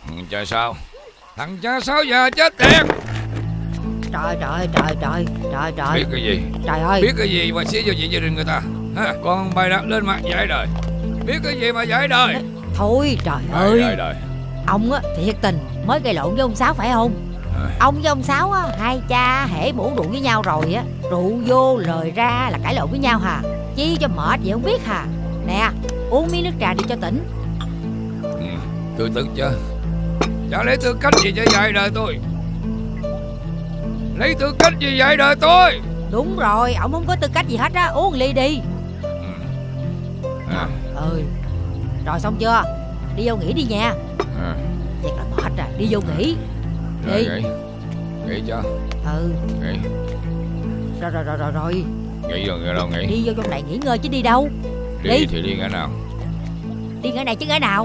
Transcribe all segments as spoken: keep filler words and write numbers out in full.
Cha Sao, thằng cha Sao già chết tiệt. Trời trời trời trời trời trời. Biết cái gì? Trời ơi. Biết cái gì mà xía vô chuyện gia đình người ta ha? Còn bày đặt lên mặt giải đời. Biết cái gì mà giải đời? Thôi trời ơi. Đời, đời. Ông á thiệt tình mới gây lộn với ông Sáu phải không? À. Ông với ông Sáu á, hai cha hễ bủ rượu với nhau rồi á, rượu vô lời ra là cãi lộn với nhau hà. Chi cho mệt vậy không biết hà. Nè, uống miếng nước trà đi cho tỉnh. Ừ, từ từ chứ. Chả lấy tư cách gì cho dạy đời tôi? Lấy tư cách gì dạy đời tôi? Đúng rồi, ông không có tư cách gì hết á. Uống ly đi. Ừ. À. Ừ. Rồi xong chưa? Đi vô nghỉ đi nha. À. Thiệt là mệt à, đi vô nghỉ. Rồi, đi. Nghỉ Nghỉ cho. Ừ. Nghỉ. Rồi rồi rồi rồi rồi. Nghỉ rồi, rồi đâu nghỉ? Đi vô trong này nghỉ ngơi chứ đi đâu? Đi, đi. Thì đi ngã nào? Đi ngã này chứ ngã nào?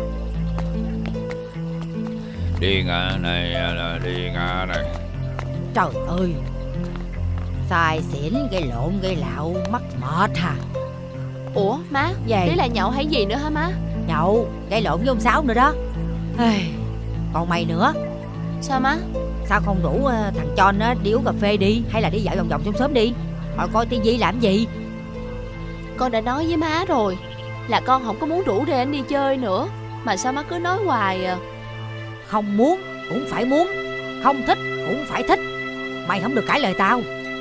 Đi ngã này là đi ngã này. Trời ơi, xài xỉn gây lộn gây lạo mắc mệt hả? Ủa má, vậy đấy là nhậu hay gì nữa hả má? Nhậu, gây lộn với ông Sáu nữa đó. Còn mày nữa. Sao má? Sao không rủ thằng Chon á đi uống cà phê đi, hay là đi dạo vòng vòng trong xóm đi, rồi coi tivi làm gì? Con đã nói với má rồi là con không có muốn rủ Rê anh đi chơi nữa, mà sao má cứ nói hoài à? Không muốn cũng phải muốn, không thích cũng phải thích. Mày không được cãi lời tao.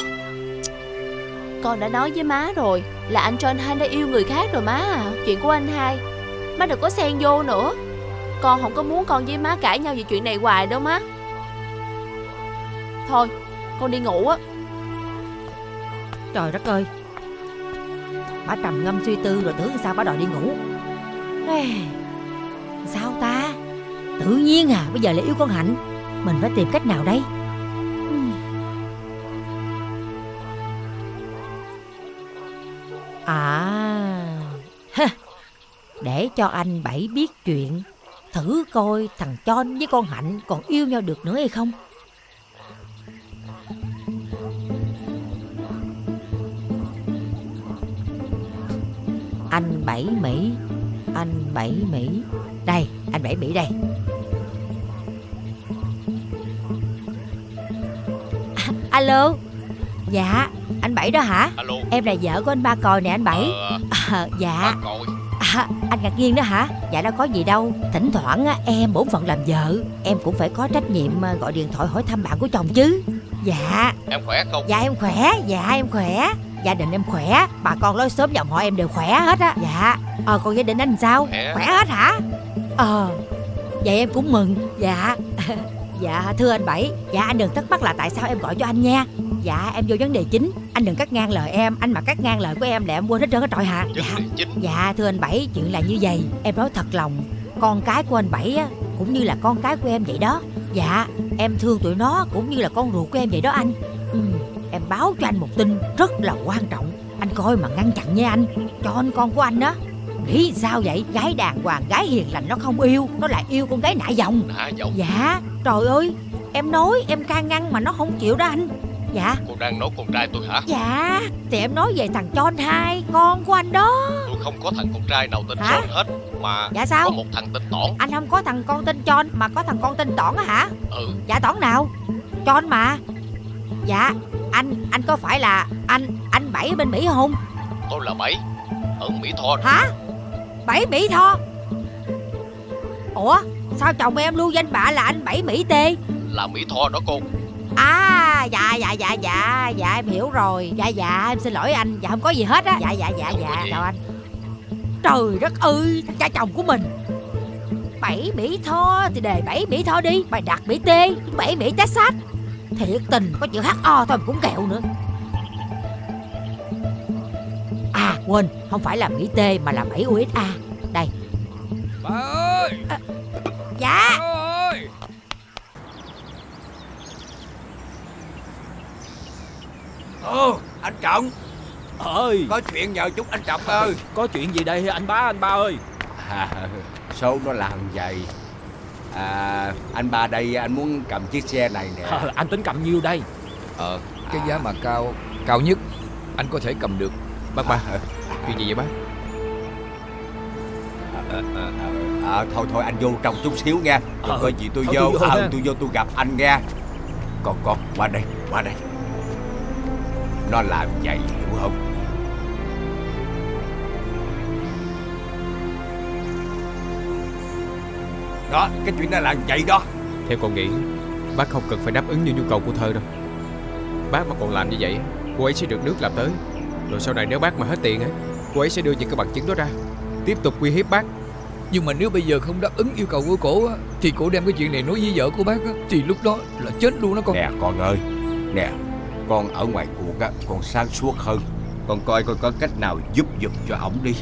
Con đã nói với má rồi là anh John hai đã yêu người khác rồi má à. Chuyện của anh hai má đừng có xen vô nữa. Con không có muốn con với má cãi nhau về chuyện này hoài đâu má. Thôi con đi ngủ á. Trời đất ơi, bà trầm ngâm suy tư rồi tưởng sao bà đòi đi ngủ. Ê, sao ta? Tự nhiên à, bây giờ lại yêu con Hạnh. Mình phải tìm cách nào đây? À, để cho anh Bảy biết chuyện, thử coi thằng Chon với con Hạnh còn yêu nhau được nữa hay không. Anh Bảy Mỹ, anh Bảy Mỹ. Đây, anh Bảy Mỹ đây. À, alo. Dạ, anh Bảy đó hả? Alo. Em là vợ của anh Ba Còi nè anh Bảy. Ờ, à, Dạ Ba Còi. à, anh Ngạc Nhiên đó hả? Dạ đâu có gì đâu. Thỉnh thoảng á, em bổn phận làm vợ, em cũng phải có trách nhiệm gọi điện thoại hỏi thăm bạn của chồng chứ. Dạ. Em khỏe không? Dạ em khỏe, dạ em khỏe. Gia đình em khỏe, bà con lối xóm dòng họ em đều khỏe hết á. Dạ. Ờ còn gia đình anh sao? Khỏe. Khỏe hết hả? Ờ vậy em cũng mừng. Dạ. Dạ thưa anh Bảy, dạ anh đừng thắc mắc là tại sao em gọi cho anh nha. Dạ em vô vấn đề chính, anh đừng cắt ngang lời em. Anh mà cắt ngang lời của em là em quên hết trơn hết trọi hả? Vấn Dạ. đề chính. Dạ thưa anh Bảy, chuyện là như vậy. Em nói thật lòng, con cái của anh Bảy á cũng như là con cái của em vậy đó. Dạ em thương tụi nó cũng như là con ruột của em vậy đó anh. Ừ, em báo cho anh một tin rất là quan trọng. Anh coi mà ngăn chặn nha anh. Cho anh con của anh đó. Nghĩ sao vậy? Gái đàng hoàng, gái hiền lành nó không yêu, nó lại yêu con gái nạ dòng. Nạ dòng? Dạ. Trời ơi, em nói, em can ngăn mà nó không chịu đó anh. Dạ. Cô đang nói con trai tôi hả? Dạ, thì em nói về thằng Chon hai, con của anh đó. Tôi không có thằng con trai nào tên Hả? John hết. Mà dạ sao? có một thằng tên Tỏn. Anh không có thằng con tên Chon mà có thằng con tên Tỏn hả? Ừ. Dạ Tỏn nào? Chon mà. Dạ, anh, anh có phải là anh, anh Bảy ở bên Mỹ không? Tôi là Bảy, ở Mỹ Tho. Hả? Bảy Mỹ Tho? Ủa, sao chồng em lưu danh bạ là anh Bảy Mỹ Tê? Là Mỹ Tho đó cô. À, dạ, dạ, dạ, dạ, dạ em hiểu rồi. Dạ, dạ, em xin lỗi anh. Dạ không có gì hết á. Dạ, dạ, dạ, Không dạ, có gì. chào anh. Trời đất ơi, thằng cha chồng của mình. Bảy Mỹ Tho thì đề Bảy Mỹ Tho đi. Bài đặt Mỹ Tê, Bảy Mỹ Texas. Thiệt tình, có chữ hát o thôi mà cũng kẹo nữa. À, quên, không phải là Mỹ Tê mà là bảy u ét a. Đây. Bà ơi. À, dạ. Bà ơi. Ồ, anh Trọng ơi, có chuyện nhờ chút anh Trọng ơi. Có chuyện gì đây anh Ba, anh Ba ơi? À, số nó làm vậy. À, anh Ba đây anh muốn cầm chiếc xe này nè. À, anh tính cầm nhiêu đây? Ờ, cái giá mà cao cao nhất anh có thể cầm được. Bác ba, chuyện gì vậy bác? À, à, à, À, thôi thôi anh vô trong chút xíu nha. Rồi Ờ, coi gì tôi thôi vô, tôi vô ờ, ha. tôi vô tôi gặp anh nha. Con con qua đây, qua đây. Nó làm vậy hiểu không? Đó, cái chuyện nó làm vậy đó. Theo con nghĩ, bác không cần phải đáp ứng như nhu cầu của Thơ đâu. Bác mà còn làm như vậy, cô ấy sẽ được nước làm tới. Rồi sau này nếu bác mà hết tiền á, cô ấy sẽ đưa những cái bằng chứng đó ra, tiếp tục uy hiếp bác. Nhưng mà nếu bây giờ không đáp ứng yêu cầu của cổ á, thì cổ đem cái chuyện này nói với vợ của bác á, thì lúc đó là chết luôn đó con. Nè con ơi, nè, con ở ngoài cuộc á, con sáng suốt hơn. Con coi coi có cách nào giúp giùm cho ổng đi.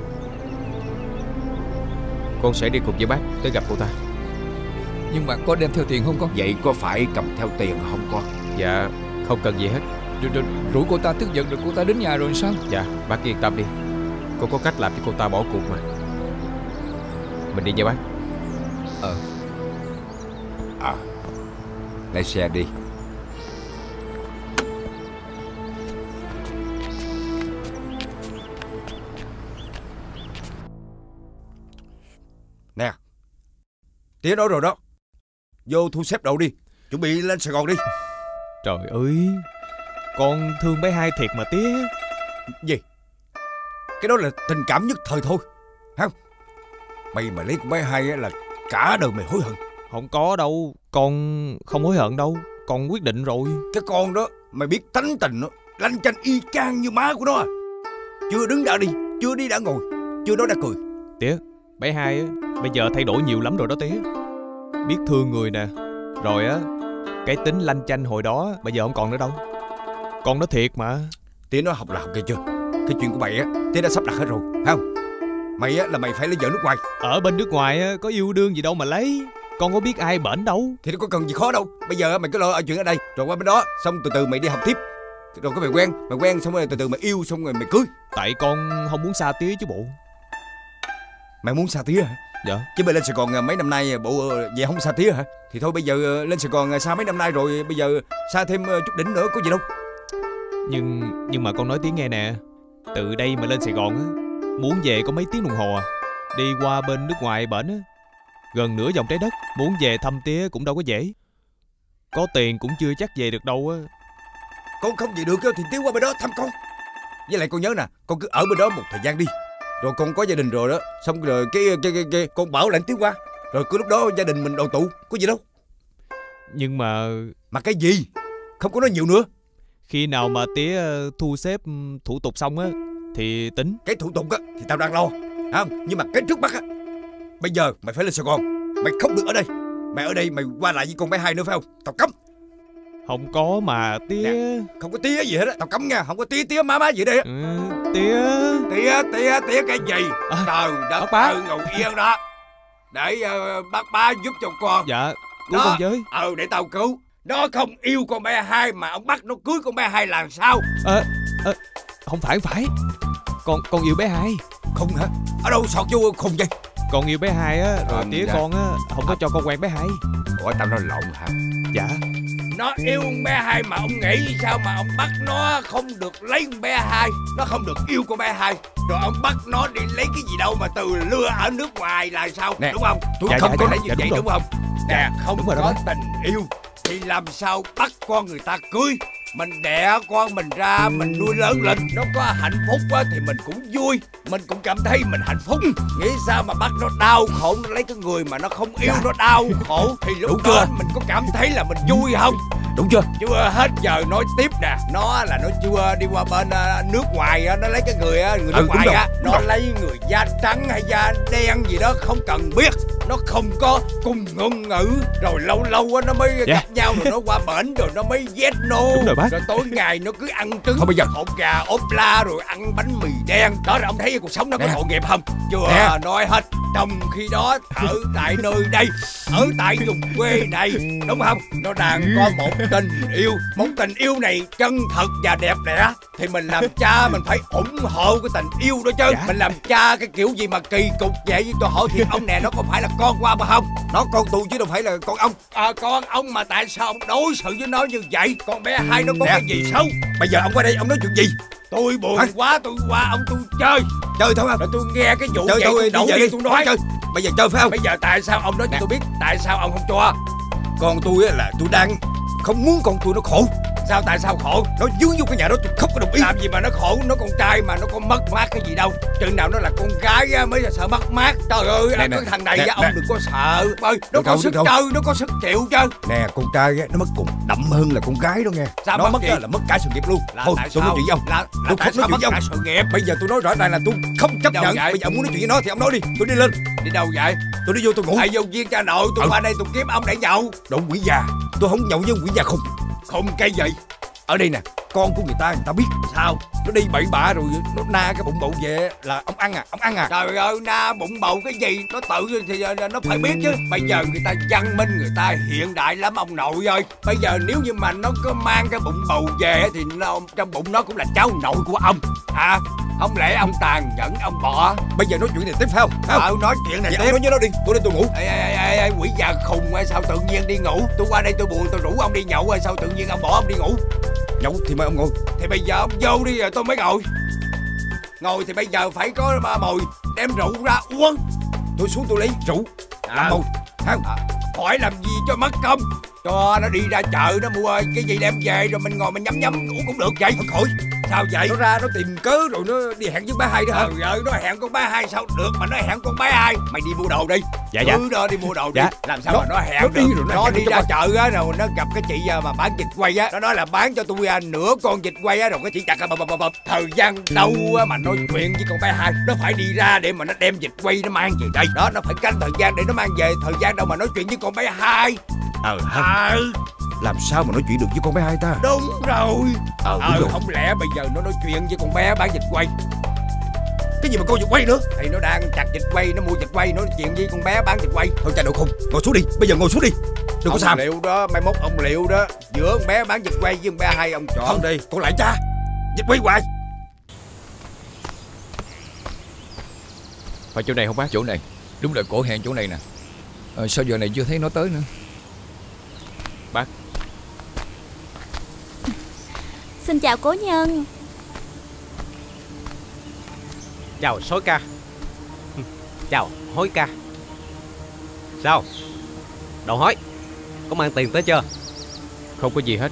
Con sẽ đi cùng với bác tới gặp cô ta. Nhưng mà có đem theo tiền không con? Vậy có phải cầm theo tiền không con? Dạ, không cần gì hết. Rồi, rồi, rủ cô ta tức giận rồi cô ta đến nhà rồi sao? Dạ, bác yên tâm đi. Con có cách làm cho cô ta bỏ cuộc mà. Mình đi nha bác. Ờ À, lấy xe đi. Nè, tía nói rồi đó, vô thu xếp đồ đi, chuẩn bị lên Sài Gòn đi. Trời ơi, con thương bé Hai thiệt mà tía. Gì? Cái đó là tình cảm nhất thời thôi, không? Mày mà lấy con bé Hai á là cả đời mày hối hận. Không có đâu, con không hối hận đâu, con quyết định rồi. Cái con đó mày biết tánh tình nó lanh chanh y chang như má của nó à. Chưa đứng đã đi, chưa đi đã ngồi, chưa nói đã cười. Tía, bé Hai á bây giờ thay đổi nhiều lắm rồi đó tía. Biết thương người nè. Rồi á, cái tính lanh chanh hồi đó bây giờ không còn nữa đâu. Con nói thiệt mà. Tía nói học là học kia chưa? Cái chuyện của mày á, tía đã sắp đặt hết rồi, không? Mày á là mày phải lấy vợ nước ngoài. Ở bên nước ngoài á có yêu đương gì đâu mà lấy. Con có biết ai bển đâu. Thì nó có cần gì khó đâu. Bây giờ mày cứ lo ở chuyện ở đây, rồi qua bên đó, xong từ từ mày đi học tiếp. Rồi có mày quen, mày quen xong rồi từ từ mày yêu, xong rồi mày cưới. Tại con không muốn xa tía chứ bộ. Mày muốn xa tía hả? Dạ. Chứ mày lên Sài Gòn mấy năm nay bộ về không xa tía hả? Thì thôi bây giờ lên Sài Gòn xa mấy năm nay rồi, bây giờ xa thêm chút đỉnh nữa có gì đâu. Nhưng nhưng mà con nói tiếng nghe nè. Từ đây mà lên Sài Gòn á, muốn về có mấy tiếng đồng hồ à. Đi qua bên nước ngoài bển á, gần nửa vòng trái đất. Muốn về thăm tía cũng đâu có dễ. Có tiền cũng chưa chắc về được đâu á. Con không về được thì tía qua bên đó thăm con. Với lại con nhớ nè, con cứ ở bên đó một thời gian đi. Rồi con có gia đình rồi đó, xong rồi cái cái cái, cái con bảo lãnh tía qua. Rồi cứ lúc đó gia đình mình đoàn tụ, có gì đâu. Nhưng mà Mà cái gì? Không có nói nhiều nữa. khi nào mà tía thu xếp thủ tục xong á thì tính. Cái thủ tục á thì tao đang lo, không? Nhưng mà cái trước mắt á, bây giờ mày phải lên Sài Gòn. Mày không được ở đây. Mày ở đây mày qua lại với con bé Hai nữa phải không? Tao cấm. Không có mà tía. Nè, không có tía gì hết á, tao cấm nha. Không có tía tía má má gì đây á. Ừ, tía. Tía tía tía cái gì? À, Trời đất bác. ơi, ngồi yên đó. Để uh, bác ba giúp cho con. Dạ, cứu Đó. con với. Ừ, để tao cứu. Nó không yêu con bé Hai mà ông bắt nó cưới con bé Hai làm sao? à, à, Không phải không phải Con con yêu bé Hai. Không hả? Ở đâu sọt vô khùng vậy? Con yêu bé Hai á. Rồi Ừ, tía dạ. con á không có cho con quen bé Hai. Ủa tao nói lộn hả? Dạ. Nó yêu con bé Hai mà ông nghĩ sao mà ông bắt nó không được lấy con bé Hai. Nó không được yêu con bé Hai. Rồi ông bắt nó đi lấy cái gì đâu mà từ lừa ở nước ngoài là sao? Nè, đúng không? Tôi dạ, không dạ, có dạ, thể như dạ, vậy đúng đúng, rồi. không? Nè, không đúng rồi đó có bác. tình yêu thì làm sao bắt con người ta cưới. Mình đẻ con mình ra, mình nuôi lớn lên, nó có hạnh phúc quá thì mình cũng vui. Mình cũng cảm thấy mình hạnh phúc. Nghĩ sao mà bắt nó đau khổ, nó lấy cái người mà nó không yêu nó đau khổ. Thì lúc Đúng đó chưa? mình có cảm thấy là mình vui không? Đúng chưa? Chưa hết giờ nói tiếp nè. Nó là nó chưa đi qua bên uh, nước ngoài á, nó lấy cái người uh, người nước Ừ, đúng ngoài rồi, á, đúng nó rồi. lấy người da trắng hay da đen gì đó không cần biết. Nó không có cùng ngôn ngữ. Rồi lâu lâu á nó mới Dạ. gặp nhau rồi nó qua bển rồi nó mới yes no. Đúng rồi bác. Rồi tối ngày nó cứ ăn trứng, Thôi bây giờ- hột gà, ốp la rồi ăn bánh mì đen. Đó là ông thấy cuộc sống nó có Nè. tội nghiệp không? Chưa Nè. nói hết. Trong khi đó ở tại nơi đây, ở tại vùng quê này, đúng không? Nó đang có một tình yêu. Một tình yêu này chân thật và đẹp đẽ. Thì mình làm cha mình phải ủng hộ cái tình yêu đó chứ. Dạ. Mình làm cha cái kiểu gì mà kỳ cục vậy? Tôi hỏi thiệt ông nè, nó có phải là con qua mà không? Nó con tôi chứ đâu phải là con ông. À, con ông mà tại sao ông đối xử với nó như vậy? Con bé Hai nó có Nè. cái gì xấu? Bây giờ ông qua đây ông nói chuyện gì? Tôi buồn Hả? quá, tôi qua ông tôi chơi. Chơi thôi không? Rồi tôi nghe cái vụ Chơi vậy thôi, tôi đi đậu về đi đi. tôi nói. Chơi. Bây giờ chơi phải không? Bây giờ tại sao ông nói cho tôi biết tại sao ông không cho? Con tôi là tôi đang không muốn con tôi nó khổ. Sao tại sao khổ? Nó dướng vô cái nhà đó tôi không có đồng ý. Làm gì mà nó khổ, nó con trai mà nó con mất mát cái gì đâu. Chừng nào nó là con gái á mới là sợ mất mát. Trời ơi, nè, nè, cái thằng này nè, á, ông nè. Đừng có sợ. Ơi, nó có sức chơi, nó có sức chịu chứ. Nè, con trai á, nó mất cùng đậm hơn là con gái đó nghe. Sao nó mất á, là mất cả sự nghiệp luôn. Là thôi, tôi nói chuyện với ông. Là, là tôi không nói chuyện với ông. Sự nghiệp. Bây giờ tôi nói rõ ràng là tôi không chấp nhận. Bây giờ ông muốn nói chuyện với nó thì ông nói đi. Tôi đi lên. Đi đâu vậy? Tôi đi vô tôi ngủ. Tại vô viên cha nội, tôi qua đây tôi kiếm ông để nhậu. Đồ quỷ già. Tôi không nhậu với quỷ già khùng. Khùng cái gì? Ở đây nè, con của người ta người ta biết sao nó đi bậy bạ rồi nó na cái bụng bầu về là ông ăn à, ông ăn à. Trời ơi, na bụng bầu cái gì nó tự thì nó phải biết chứ. Bây giờ người ta văn minh, người ta hiện đại lắm ông nội ơi. Bây giờ nếu như mà nó có mang cái bụng bầu về thì nó, trong bụng nó cũng là cháu nội của ông à. Không lẽ ông tàn nhẫn ông bỏ? Bây giờ nói chuyện này tiếp phải không? Ờ, nói chuyện này tiếp. Nói với nó đi, tôi đi tôi ngủ. Ê, ê, ê, ê, quỷ già khùng ơi, sao tự nhiên đi ngủ? Tôi qua đây tôi buồn tôi rủ ông đi nhậu rồi sao tự nhiên ông bỏ ông đi ngủ? Nhậu thì mời ông ngồi. Thì bây giờ ông vô đi rồi tôi mới ngồi. Ngồi thì bây giờ phải có mồi đem rượu ra uống. Tôi xuống tôi lấy rượu làm mồi. À, hỏi làm gì cho mất công. Cho nó đi ra chợ nó mua cái gì đem về rồi mình ngồi mình nhắm nhắm uống cũng được vậy. Thôi khỏi. Sao vậy? Nó ra nó tìm cớ rồi nó đi hẹn với bé Hai đó hả? Trời ơi, nó hẹn con bé Hai sao được mà nó hẹn con bé Hai. Mày đi mua đồ đi. Dạ dạ. Cứ đó đi mua đồ đi. Dạ. Làm sao nó, mà nó hẹn nó đi rồi nó, nó đi ra chợ á rồi nó gặp cái chị mà bán vịt quay á, nó nói là bán cho tôi nửa con vịt quay á rồi cái chị chặt bập bập bập. Thời gian đâu mà nói chuyện với con bé Hai. Nó phải đi ra để mà nó đem vịt quay nó mang về đây. Đó, nó phải canh thời gian để nó mang về. Thời gian đâu mà nói chuyện với con bé Hai. Ờ hả? Làm sao mà nói chuyện được với con bé Hai ta? Đúng rồi. Ờ, ờ rồi. Không lẽ bây giờ nó nói chuyện với con bé bán vịt quay? Cái gì mà con vịt quay nữa? Thì nó đang chặt vịt quay, nó mua vịt quay, nói chuyện với con bé bán vịt quay. Thôi cha đồ không, ngồi xuống đi, bây giờ ngồi xuống đi. Đừng có xàm. Liệu đó, mai mốt ông liệu đó. Giữa con bé bán vịt quay với con bé Hai ông chọn. Không đi, con lại cha. Vịt quay hoài. Phải chỗ này không bác? Chỗ này. Đúng là cổ hẹn chỗ này nè. À, sao giờ này chưa thấy nó tới nữa? Bác. Xin chào cố nhân. Chào sói ca. Chào hối ca. Sao? Đầu hói, có mang tiền tới chưa? Không có gì hết.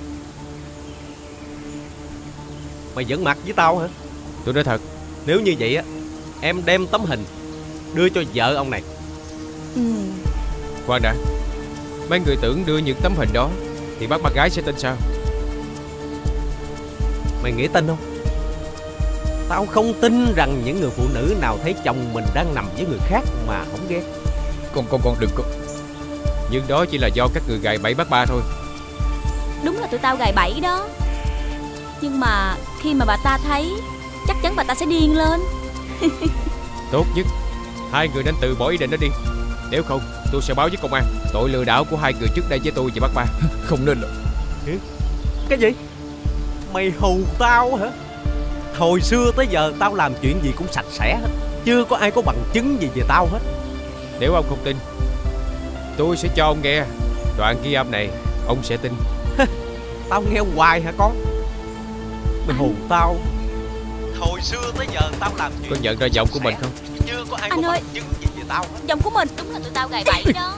Mày giỡn mặt với tao hả? Tôi nói thật. Nếu như vậy á, em đem tấm hình đưa cho vợ ông này. Ừ. Khoan đã. Mấy người tưởng đưa những tấm hình đó thì bác bác gái sẽ tin sao? Mày nghĩ tin không? Tao không tin rằng những người phụ nữ nào thấy chồng mình đang nằm với người khác mà không ghét. Con con con đừng có. Nhưng đó chỉ là do các người gài bẫy bác ba thôi. Đúng là tụi tao gài bẫy đó. Nhưng mà khi mà bà ta thấy, chắc chắn bà ta sẽ điên lên. Tốt nhất hai người nên từ bỏ ý định đó đi. Nếu không tôi sẽ báo với công an tội lừa đảo của hai người trước đây với tôi và bác ba. Không nên đâu. Cái gì? Mày hù tao hả? Hồi xưa tới giờ tao làm chuyện gì cũng sạch sẽ hết. Chưa có ai có bằng chứng gì về tao hết. Nếu ông không tin, tôi sẽ cho ông nghe đoạn ghi âm này, ông sẽ tin. Tao nghe hoài hả con? Mày hù tao. Hồi xưa tới giờ tao làm chuyện. Có nhận ra giọng của mình không? Chưa có ai anh có ơi, bằng chứng gì về tao hết. Giọng của mình. Đúng là tụi tao gài bẫy đó.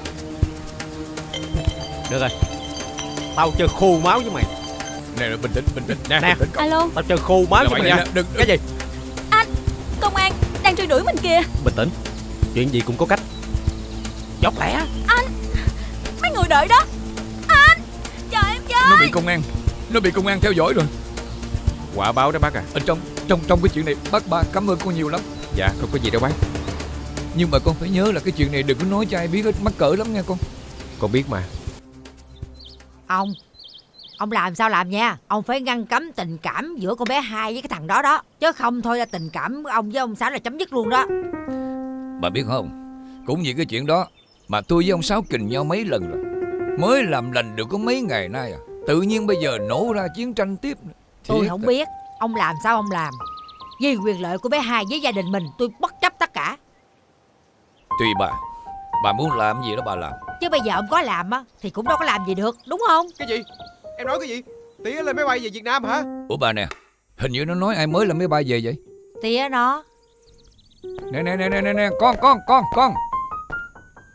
Được rồi, tao chơi khô máu với mày. Nè, bình tĩnh, bình tĩnh. Nè, nè. Alo. Tao chơi khô máu với mày nha. Đừng, cái gì? Anh, công an đang truy đuổi mình kìa. Bình tĩnh, chuyện gì cũng có cách. Chốt lẹ. Anh, mấy người đợi đó. Anh, chờ em với. Nó bị công an, nó bị công an theo dõi rồi. Quả báo đó bác à. Ở trong trong trong cái chuyện này bác ba cảm ơn con nhiều lắm. Dạ không có gì đâu bác. Nhưng mà con phải nhớ là cái chuyện này đừng có nói cho ai biết hết, mắc cỡ lắm nghe con. Con biết mà. Ông Ông làm sao làm nha. Ông phải ngăn cấm tình cảm giữa con bé Hai với cái thằng đó đó. Chứ không thôi là tình cảm của ông với ông Sáu là chấm dứt luôn đó. Bà biết không, cũng vì cái chuyện đó mà tôi với ông Sáu kình nhau mấy lần rồi. Mới làm lành được có mấy ngày nay à, tự nhiên bây giờ nổ ra chiến tranh tiếp. Tôi Thiệt không à. biết ông làm sao ông làm. Vì quyền lợi của bé Hai với gia đình mình, tôi bất chấp tất cả. Tùy bà, bà muốn làm gì đó bà làm. Chứ bây giờ ông có làm á thì cũng đâu có làm gì được, đúng không? Cái gì? Em nói cái gì? Tía lên máy bay về Việt Nam hả? Ủa bà nè, hình như nó nói ai mới lên máy bay về vậy? Tía nó. Nè nè nè nè nè, con con con con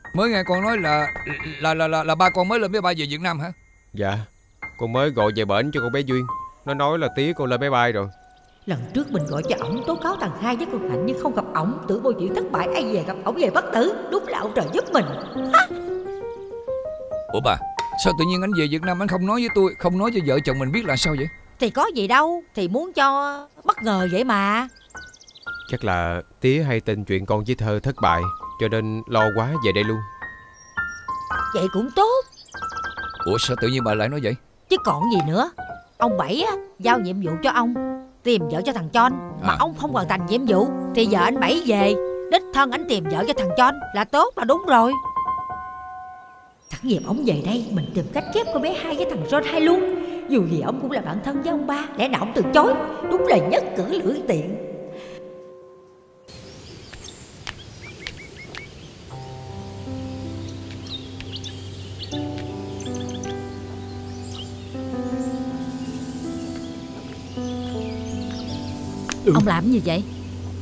Mới nghe con nói là là là là, là ba con mới lên máy bay về Việt Nam hả? Dạ, con mới gọi về bển cho con bé Duyên. Nó nói là tía con lên máy bay rồi. Lần trước mình gọi cho ổng tố cáo thằng Hai với con Hạnh nhưng không gặp ổng, tưởng mọi chuyện thất bại, ai về gặp ổng về bất tử. Đúng là ông trời giúp mình. Ha! Ủa bà, sao tự nhiên anh về Việt Nam anh không nói với tôi, không nói cho vợ chồng mình biết là sao vậy? Thì có gì đâu, thì muốn cho bất ngờ vậy mà. Chắc là tía hay tin chuyện con với Thơ thất bại, cho nên lo quá về đây luôn. Vậy cũng tốt. Ủa sao tự nhiên bà lại nói vậy? Chứ còn gì nữa. Ông Bảy á, giao nhiệm vụ cho ông tìm vợ cho thằng Chon. Mà à. ông không hoàn thành nhiệm vụ thì giờ anh Bảy về đích thân anh tìm vợ cho thằng Chon là tốt, là đúng rồi. Sẵn dịp ông về đây, mình tìm cách ghép con bé Hai với thằng John Hai luôn. Dù gì ông cũng là bạn thân với ông ba, lẽ nào ông từ chối? Đúng là nhất cử lưỡng tiện. Ừ. Ông làm gì vậy?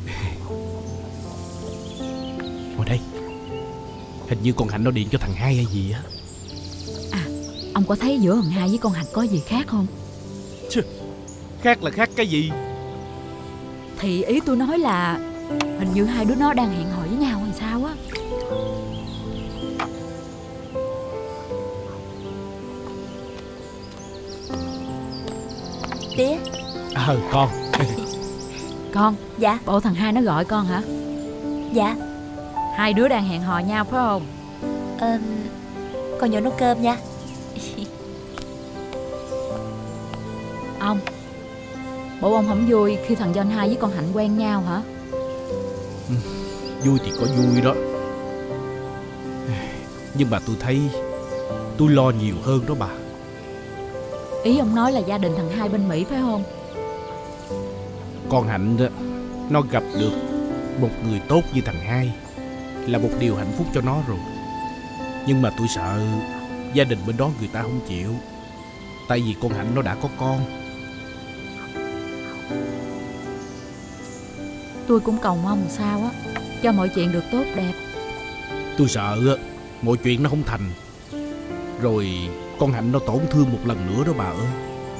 Ngồi đây. Hình như con Hạnh nó điện cho thằng Hai hay gì á. À, ông có thấy giữa thằng Hai với con Hạnh có gì khác không? Chứ, khác là khác cái gì? Thì ý tôi nói là hình như hai đứa nó đang hẹn hò với nhau hay sao á. Tía. Ờ, con. Con. Dạ. Bộ thằng Hai nó gọi con hả? Dạ. Hai đứa đang hẹn hò nhau phải không? Ờ, con nhớ nấu cơm nha. Ông, bộ ông không vui khi thằng John Hai với con Hạnh quen nhau hả? Ừ, vui thì có vui đó. Nhưng mà tôi thấy tôi lo nhiều hơn đó bà. Ý ông nói là gia đình thằng Hai bên Mỹ phải không? Con Hạnh đó, nó gặp được một người tốt như thằng Hai là một điều hạnh phúc cho nó rồi. Nhưng mà tôi sợ gia đình bên đó người ta không chịu. Tại vì con Hạnh nó đã có con. Tôi cũng cầu mong sao á, cho mọi chuyện được tốt đẹp. Tôi sợ mọi chuyện nó không thành, rồi con Hạnh nó tổn thương một lần nữa đó bà ơi.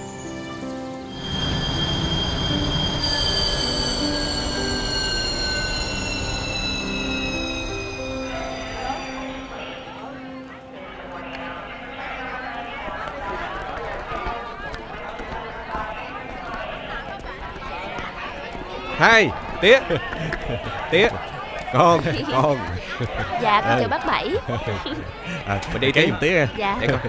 Hai, tía. Tía. Con, con. Dạ, con chào bác Bảy. À, mình đi kế giùm tía nha. Dạ. Để con.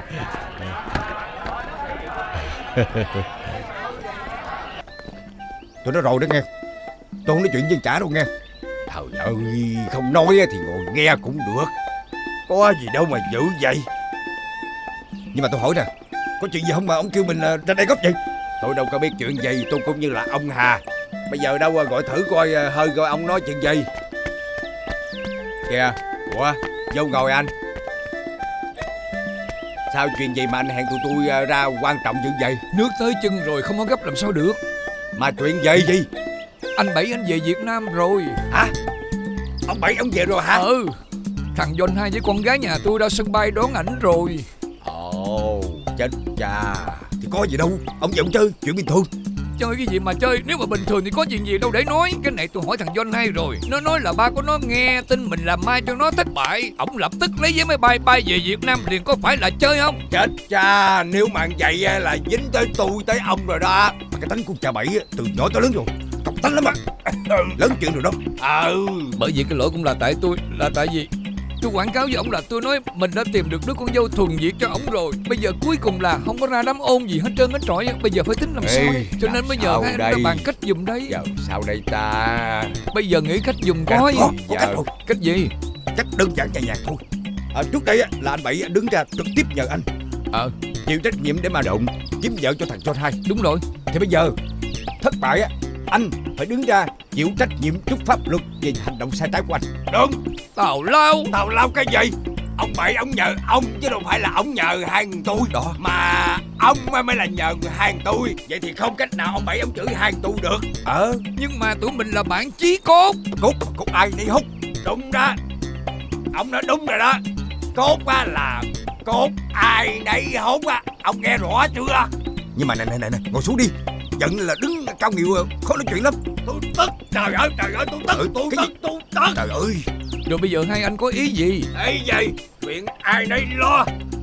Tụi nó rồi đó nghe. Tôi không nói chuyện với trả đâu nghe. Trời ơi, không nói thì ngồi nghe cũng được. Có gì đâu mà dữ vậy. Nhưng mà tôi hỏi nè, có chuyện gì không mà ông kêu mình ra đây góp gì? Tôi đâu có biết chuyện gì, tôi cũng như là ông Hà. Bây giờ đâu gọi thử coi hơi coi ông nói chuyện gì. Kìa, ủa, vô ngồi anh. Sao chuyện gì mà anh hẹn tụi tôi ra quan trọng như vậy? Nước tới chân rồi không có gấp làm sao được. Mà chuyện gì gì? Anh Bảy anh về Việt Nam rồi. Hả? Ông Bảy ông về rồi hả? Ừ. Thằng John Hai với con gái nhà tôi ra sân bay đón ảnh rồi. Ồ, chết cha. Thì có gì đâu, ông về ông chơi, chuyện bình thường. Chơi cái gì mà chơi, nếu mà bình thường thì có chuyện gì đâu để nói. Cái này tôi hỏi thằng John Hai rồi. Nó nói là ba của nó nghe tin mình làm mai cho nó thất bại, ổng lập tức lấy vé máy bay bay về Việt Nam liền, có phải là chơi không? Chết cha, nếu mà vậy là dính tới tôi tới ông rồi đó. Mà cái tánh của cha Bảy từ nhỏ tới lớn rồi, cọc tánh lắm mà. Lớn chuyện rồi đó. Ừ. Bởi vì cái lỗi cũng là tại tôi. Là tại vì tôi quảng cáo với ổng là tôi nói mình đã tìm được đứa con dâu thuần Việt cho ổng rồi. Bây giờ cuối cùng là không có ra đám ôn gì hết trơn hết trọi. Bây giờ phải tính làm Ê, sao. Cho nên bây giờ hai anh đã bàn cách dùng đấy. Giờ sao đây ta? Bây giờ nghĩ cách dùng có, có, có dạ. cách, cách gì? Chắc đơn giản nhẹ nhàng thôi. À, trước đây là anh Bảy đứng ra trực tiếp nhờ anh Ờ chịu trách nhiệm để mà động kiếm vợ cho thằng John Hai. Đúng rồi. Thì bây giờ thất bại á, anh phải đứng ra chịu trách nhiệm trước pháp luật về hành động sai trái của anh. Đúng. Tào lao. Tào lao cái gì? Ông Bảy ông nhờ ông chứ đâu phải là ông nhờ hai người tôi đó. Mà ông mới là nhờ hai người tôi. Vậy thì không cách nào ông Bảy ông chửi hai người tôi được. Ờ. Nhưng mà tụi mình là bạn chí cốt. Cốt, cốt ai đi hút. Đúng đó. Ông nói đúng rồi đó. Cốt á là cốt ai nấy hốt á. Ông nghe rõ chưa? Nhưng mà nè nè nè, ngồi xuống đi. Giận là đứng cao nghịu khó nói chuyện lắm. Tôi tức. Trời ơi, trời ơi, tôi tức. Ừ, tôi cái tức, tôi tức. Trời ơi. Rồi bây giờ hai anh có ý gì? Ý gì? Chuyện ai nấy lo.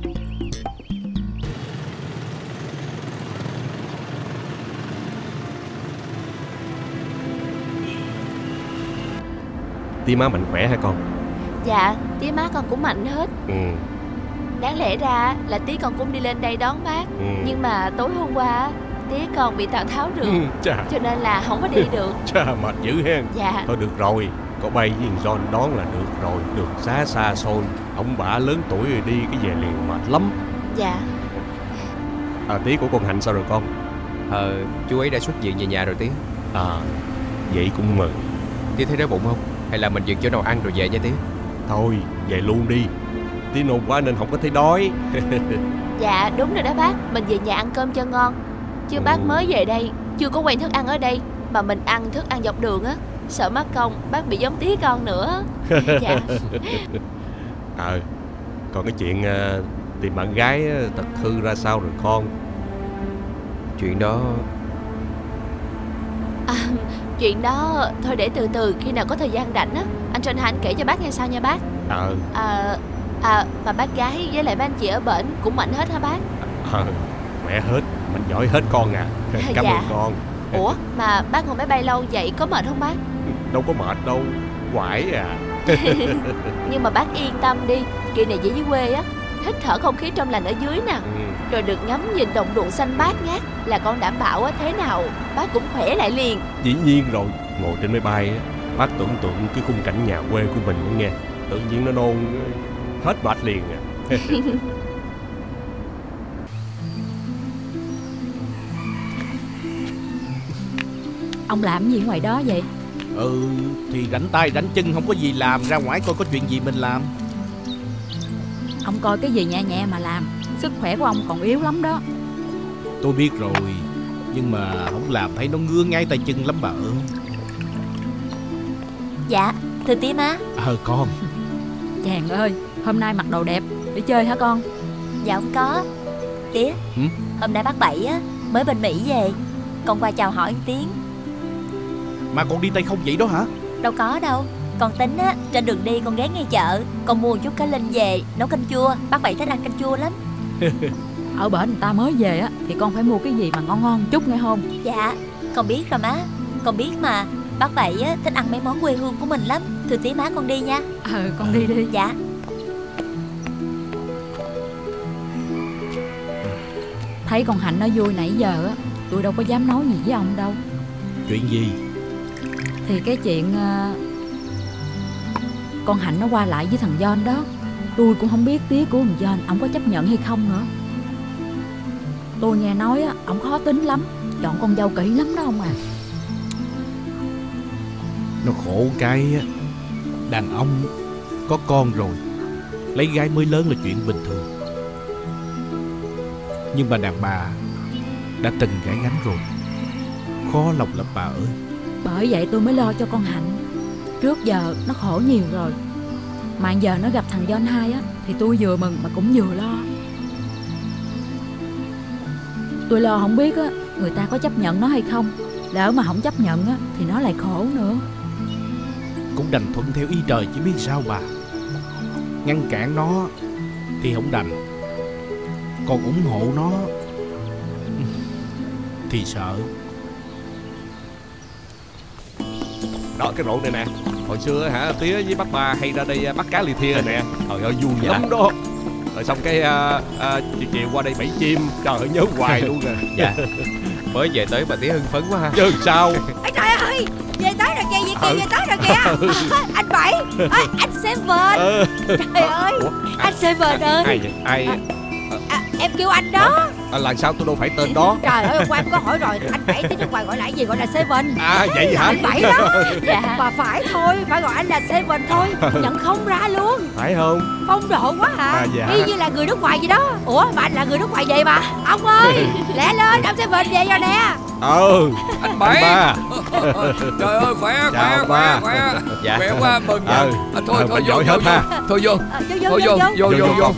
Tía má mạnh khỏe hả con? Dạ, tía má con cũng mạnh hết. Ừ. Đáng lẽ ra là tía con cũng đi lên đây đón bác. Ừ. Nhưng mà tối hôm qua tía con bị Tào Tháo rượt. Ừ, chà. Cho nên là không có đi được. Chà, mệt dữ hen. Dạ. Thôi được rồi, có bay với thằng John đón là được rồi. Đường xá xa xôi, ông bà lớn tuổi rồi đi cái về liền mệt lắm. Dạ. À, tía của con Hạnh sao rồi con? Ờ, chú ấy đã xuất viện về nhà rồi tía. À, vậy cũng mừng. Tía thấy đói bụng không? Hay là mình dựng chỗ nào ăn rồi về nha tía? Thôi, về luôn đi. Tía nôn quá nên không có thấy đói. Dạ, đúng rồi đó bác. Mình về nhà ăn cơm cho ngon. Chứ Ừ. bác mới về đây, chưa có quen thức ăn ở đây. Mà mình ăn thức ăn dọc đường á, sợ mất công bác bị giống tía con nữa. Dạ. Ờ, còn cái chuyện uh, tìm bạn gái uh, thật hư ra sao rồi con? Chuyện đó... À, chuyện đó thôi để từ từ, khi nào có thời gian rảnh á, anh John Han kể cho bác nghe sau nha bác. Ờ. À, à mà bác gái với lại ba anh chị ở bển cũng mạnh hết hả bác? Ờ, khỏe hết, mình giỏi hết con à. Cảm Dạ. ơn con. Ủa mà bác ngồi máy bay lâu vậy có mệt không bác? Đâu có mệt đâu, quải à. Nhưng mà bác yên tâm đi, kỳ này về dưới quê á, hít thở không khí trong lành ở dưới nè, Ừ. rồi được ngắm nhìn đồng ruộng xanh bát ngát, là con đảm bảo á, thế nào bác cũng khỏe lại liền. Dĩ nhiên rồi, ngồi trên máy bay á, bác tưởng tượng cái khung cảnh nhà quê của mình nữa nghe. Tự nhiên nó nôn hết mệt liền à. Ông làm gì ngoài đó vậy? Ừ, thì rảnh tay rảnh chân không có gì làm, ra ngoài coi có chuyện gì mình làm. Ông coi cái gì nhẹ nhẹ mà làm. Sức khỏe của ông còn yếu lắm đó. Tôi biết rồi, nhưng mà không làm thấy nó ngứa ngay tay chân lắm bà ơi. Dạ, thưa tía má. Ờ con. Chàng ơi, hôm nay mặc đồ đẹp để chơi hả con? Dạ không có. Tía, ừ? hôm nay bác Bảy á mới bên Mỹ về, con qua chào hỏi một tiếng. Mà con đi tay không vậy đó hả? Đâu có đâu. Con tính á, trên đường đi con ghé ngay chợ, con mua một chút cá linh về nấu canh chua. Bác Bảy thích ăn canh chua lắm. Ở bển người ta mới về á thì con phải mua cái gì mà ngon ngon chút nghe không? Dạ, con biết rồi má. Con biết mà. Bác Bảy á, thích ăn mấy món quê hương của mình lắm. Thưa tí má con đi nha. Ờ, con đi đi. Dạ. Thấy con Hạnh nó vui nãy giờ á, tôi đâu có dám nói gì với ông đâu. Chuyện gì? Thì cái chuyện uh, con Hạnh nó qua lại với thằng John đó. Tôi cũng không biết tía của thằng John ông có chấp nhận hay không nữa. Tôi nghe nói á, ông khó tính lắm, chọn con dâu kỹ lắm đó ông à. Nó khổ cái á, đàn ông có con rồi, lấy gái mới lớn là chuyện bình thường. Nhưng mà đàn bà đã từng gái gánh rồi, khó lòng lắm bà ơi. Bởi vậy tôi mới lo cho con Hạnh. Trước giờ nó khổ nhiều rồi, mà giờ nó gặp thằng John hai á, thì tôi vừa mừng mà cũng vừa lo. Tôi lo không biết á, người ta có chấp nhận nó hay không. Lỡ mà không chấp nhận á, thì nó lại khổ nữa. Cũng đành thuận theo ý trời chứ biết sao bà. Ngăn cản nó thì không đành, còn ủng hộ nó thì sợ. Đó, cái rượu này nè. Hồi xưa hả, tía với bác ba hay ra đây bắt cá lì thia nè. Trời ơi vui dạ. lắm đó. Rồi xong cái à, à, chiều chiều qua đây bẫy chim. Trời ơi nhớ hoài luôn nè. Dạ. Mới về tới mà tía hưng phấn quá ha. Chứ sao? Ê trời ơi, về tới rồi kìa, về kìa, về tới rồi kìa. Anh Bảy, à, anh Seven. Ừ. Trời ơi, Ủa? anh Seven ơi. Ai vậy? Ai? À, em kêu anh đó. À, là sao tôi đâu phải tên đó. Trời ơi, hôm qua em có hỏi rồi. Anh Bảy tiếng nước ngoài gọi là gì? Gọi là Seven. À vậy hả? Anh Bảy đó. Dạ. Mà phải thôi, phải gọi anh là Seven thôi. Nhận không ra luôn. Phải không? Phong độ quá hả? À, dạ. Y như là người nước ngoài vậy đó. Ủa mà anh là người nước ngoài vậy mà. Ông ơi, lẹ lên, ông Seven về rồi nè. Ừ. Anh Bảy. Anh Ba. Trời ơi khỏe khỏe Chào khỏe ba. khỏe. Dạ. Khỏe quá mừng nha. Ừ. À, thôi Ừ, thôi bà vô giỏi vô hết vô. ha. Thôi vô. À, vô, Thôi vô vô vô vô.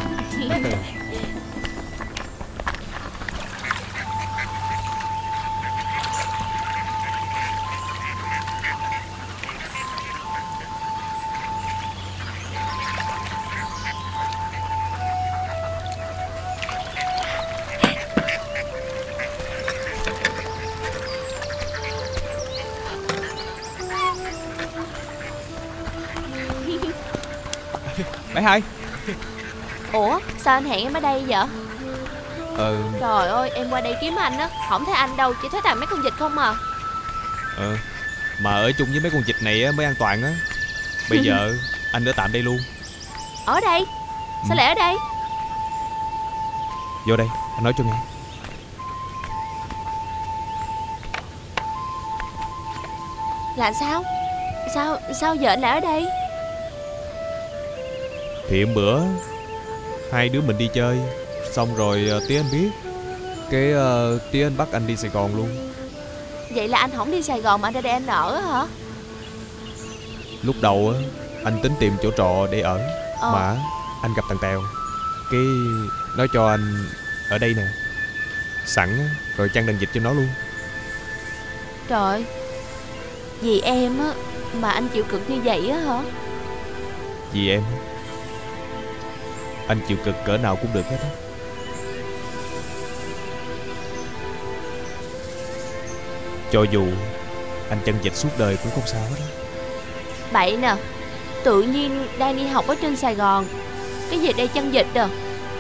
Bảy Hai. Ủa sao anh hẹn em ở đây vậy? Ờ. Trời ơi em qua đây kiếm anh á, không thấy anh đâu, chỉ thấy toàn mấy con vịt không à. Ờ. Mà ở chung với mấy con vịt này á mới an toàn á. Bây giờ anh ở tạm đây luôn. Ở đây? Sao lại ở đây? Vô đây, anh nói cho nghe. Là sao? Sao sao giờ anh lại ở đây? Thì hôm bữa hai đứa mình đi chơi, xong rồi uh, tía anh biết, cái uh, tía anh bắt anh đi Sài Gòn luôn. Vậy là anh không đi Sài Gòn mà anh ra đây anh ở hả? Lúc đầu á anh tính tìm chỗ trọ để ở, Ờ. mà anh gặp thằng Tèo, cái nói cho anh ở đây nè, sẵn á, rồi chăn đàn vịt cho nó luôn. Trời, vì em á mà anh chịu cực như vậy á hả? Vì em, anh chịu cực cỡ nào cũng được hết á. Cho dù anh chăn vịt suốt đời cũng không sao hết á. Bậy nè, tự nhiên đang đi học ở trên Sài Gòn, cái gì đây chăn vịt à?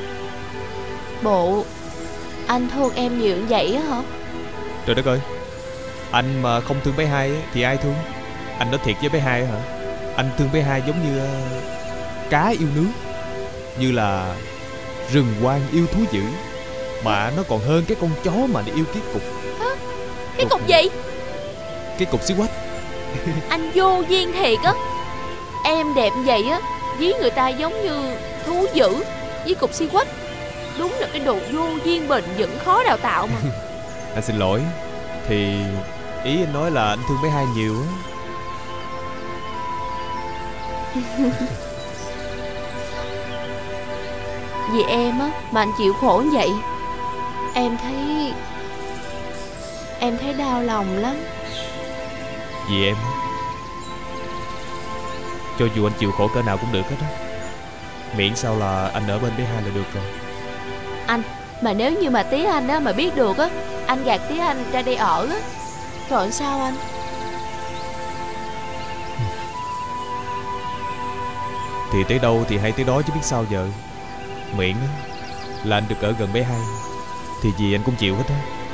Bộ anh thương em nhiều như vậy á hả? Trời đất ơi, anh mà không thương bé Hai á, thì ai thương? Anh nói thiệt với bé Hai á hả? Anh thương bé Hai giống như uh, cá yêu nước, như là rừng hoang yêu thú dữ, mà nó còn hơn cái con chó mà nó yêu cái cục. Hả? Cái cục gì? Cái cục xí quách. Anh vô duyên thiệt á. Em đẹp vậy á, với người ta giống như thú dữ với cục xi quách. Đúng là cái đồ vô duyên bền vững khó đào tạo mà. Anh xin lỗi. Thì ý anh nói là anh thương bé Hai nhiều á. Vì em á mà anh chịu khổ như vậy, em thấy Em thấy đau lòng lắm. Vì em, cho dù anh chịu khổ cỡ nào cũng được hết á, miễn sao là anh ở bên bé Hai là được rồi. Anh, mà nếu như mà tía anh á mà biết được á, anh gạt tía anh ra đây ở á, rồi sao anh? Thì tới đâu thì hay tới đó chứ biết sao giờ. Miễn á là anh được ở gần bé Hai thì gì anh cũng chịu hết á.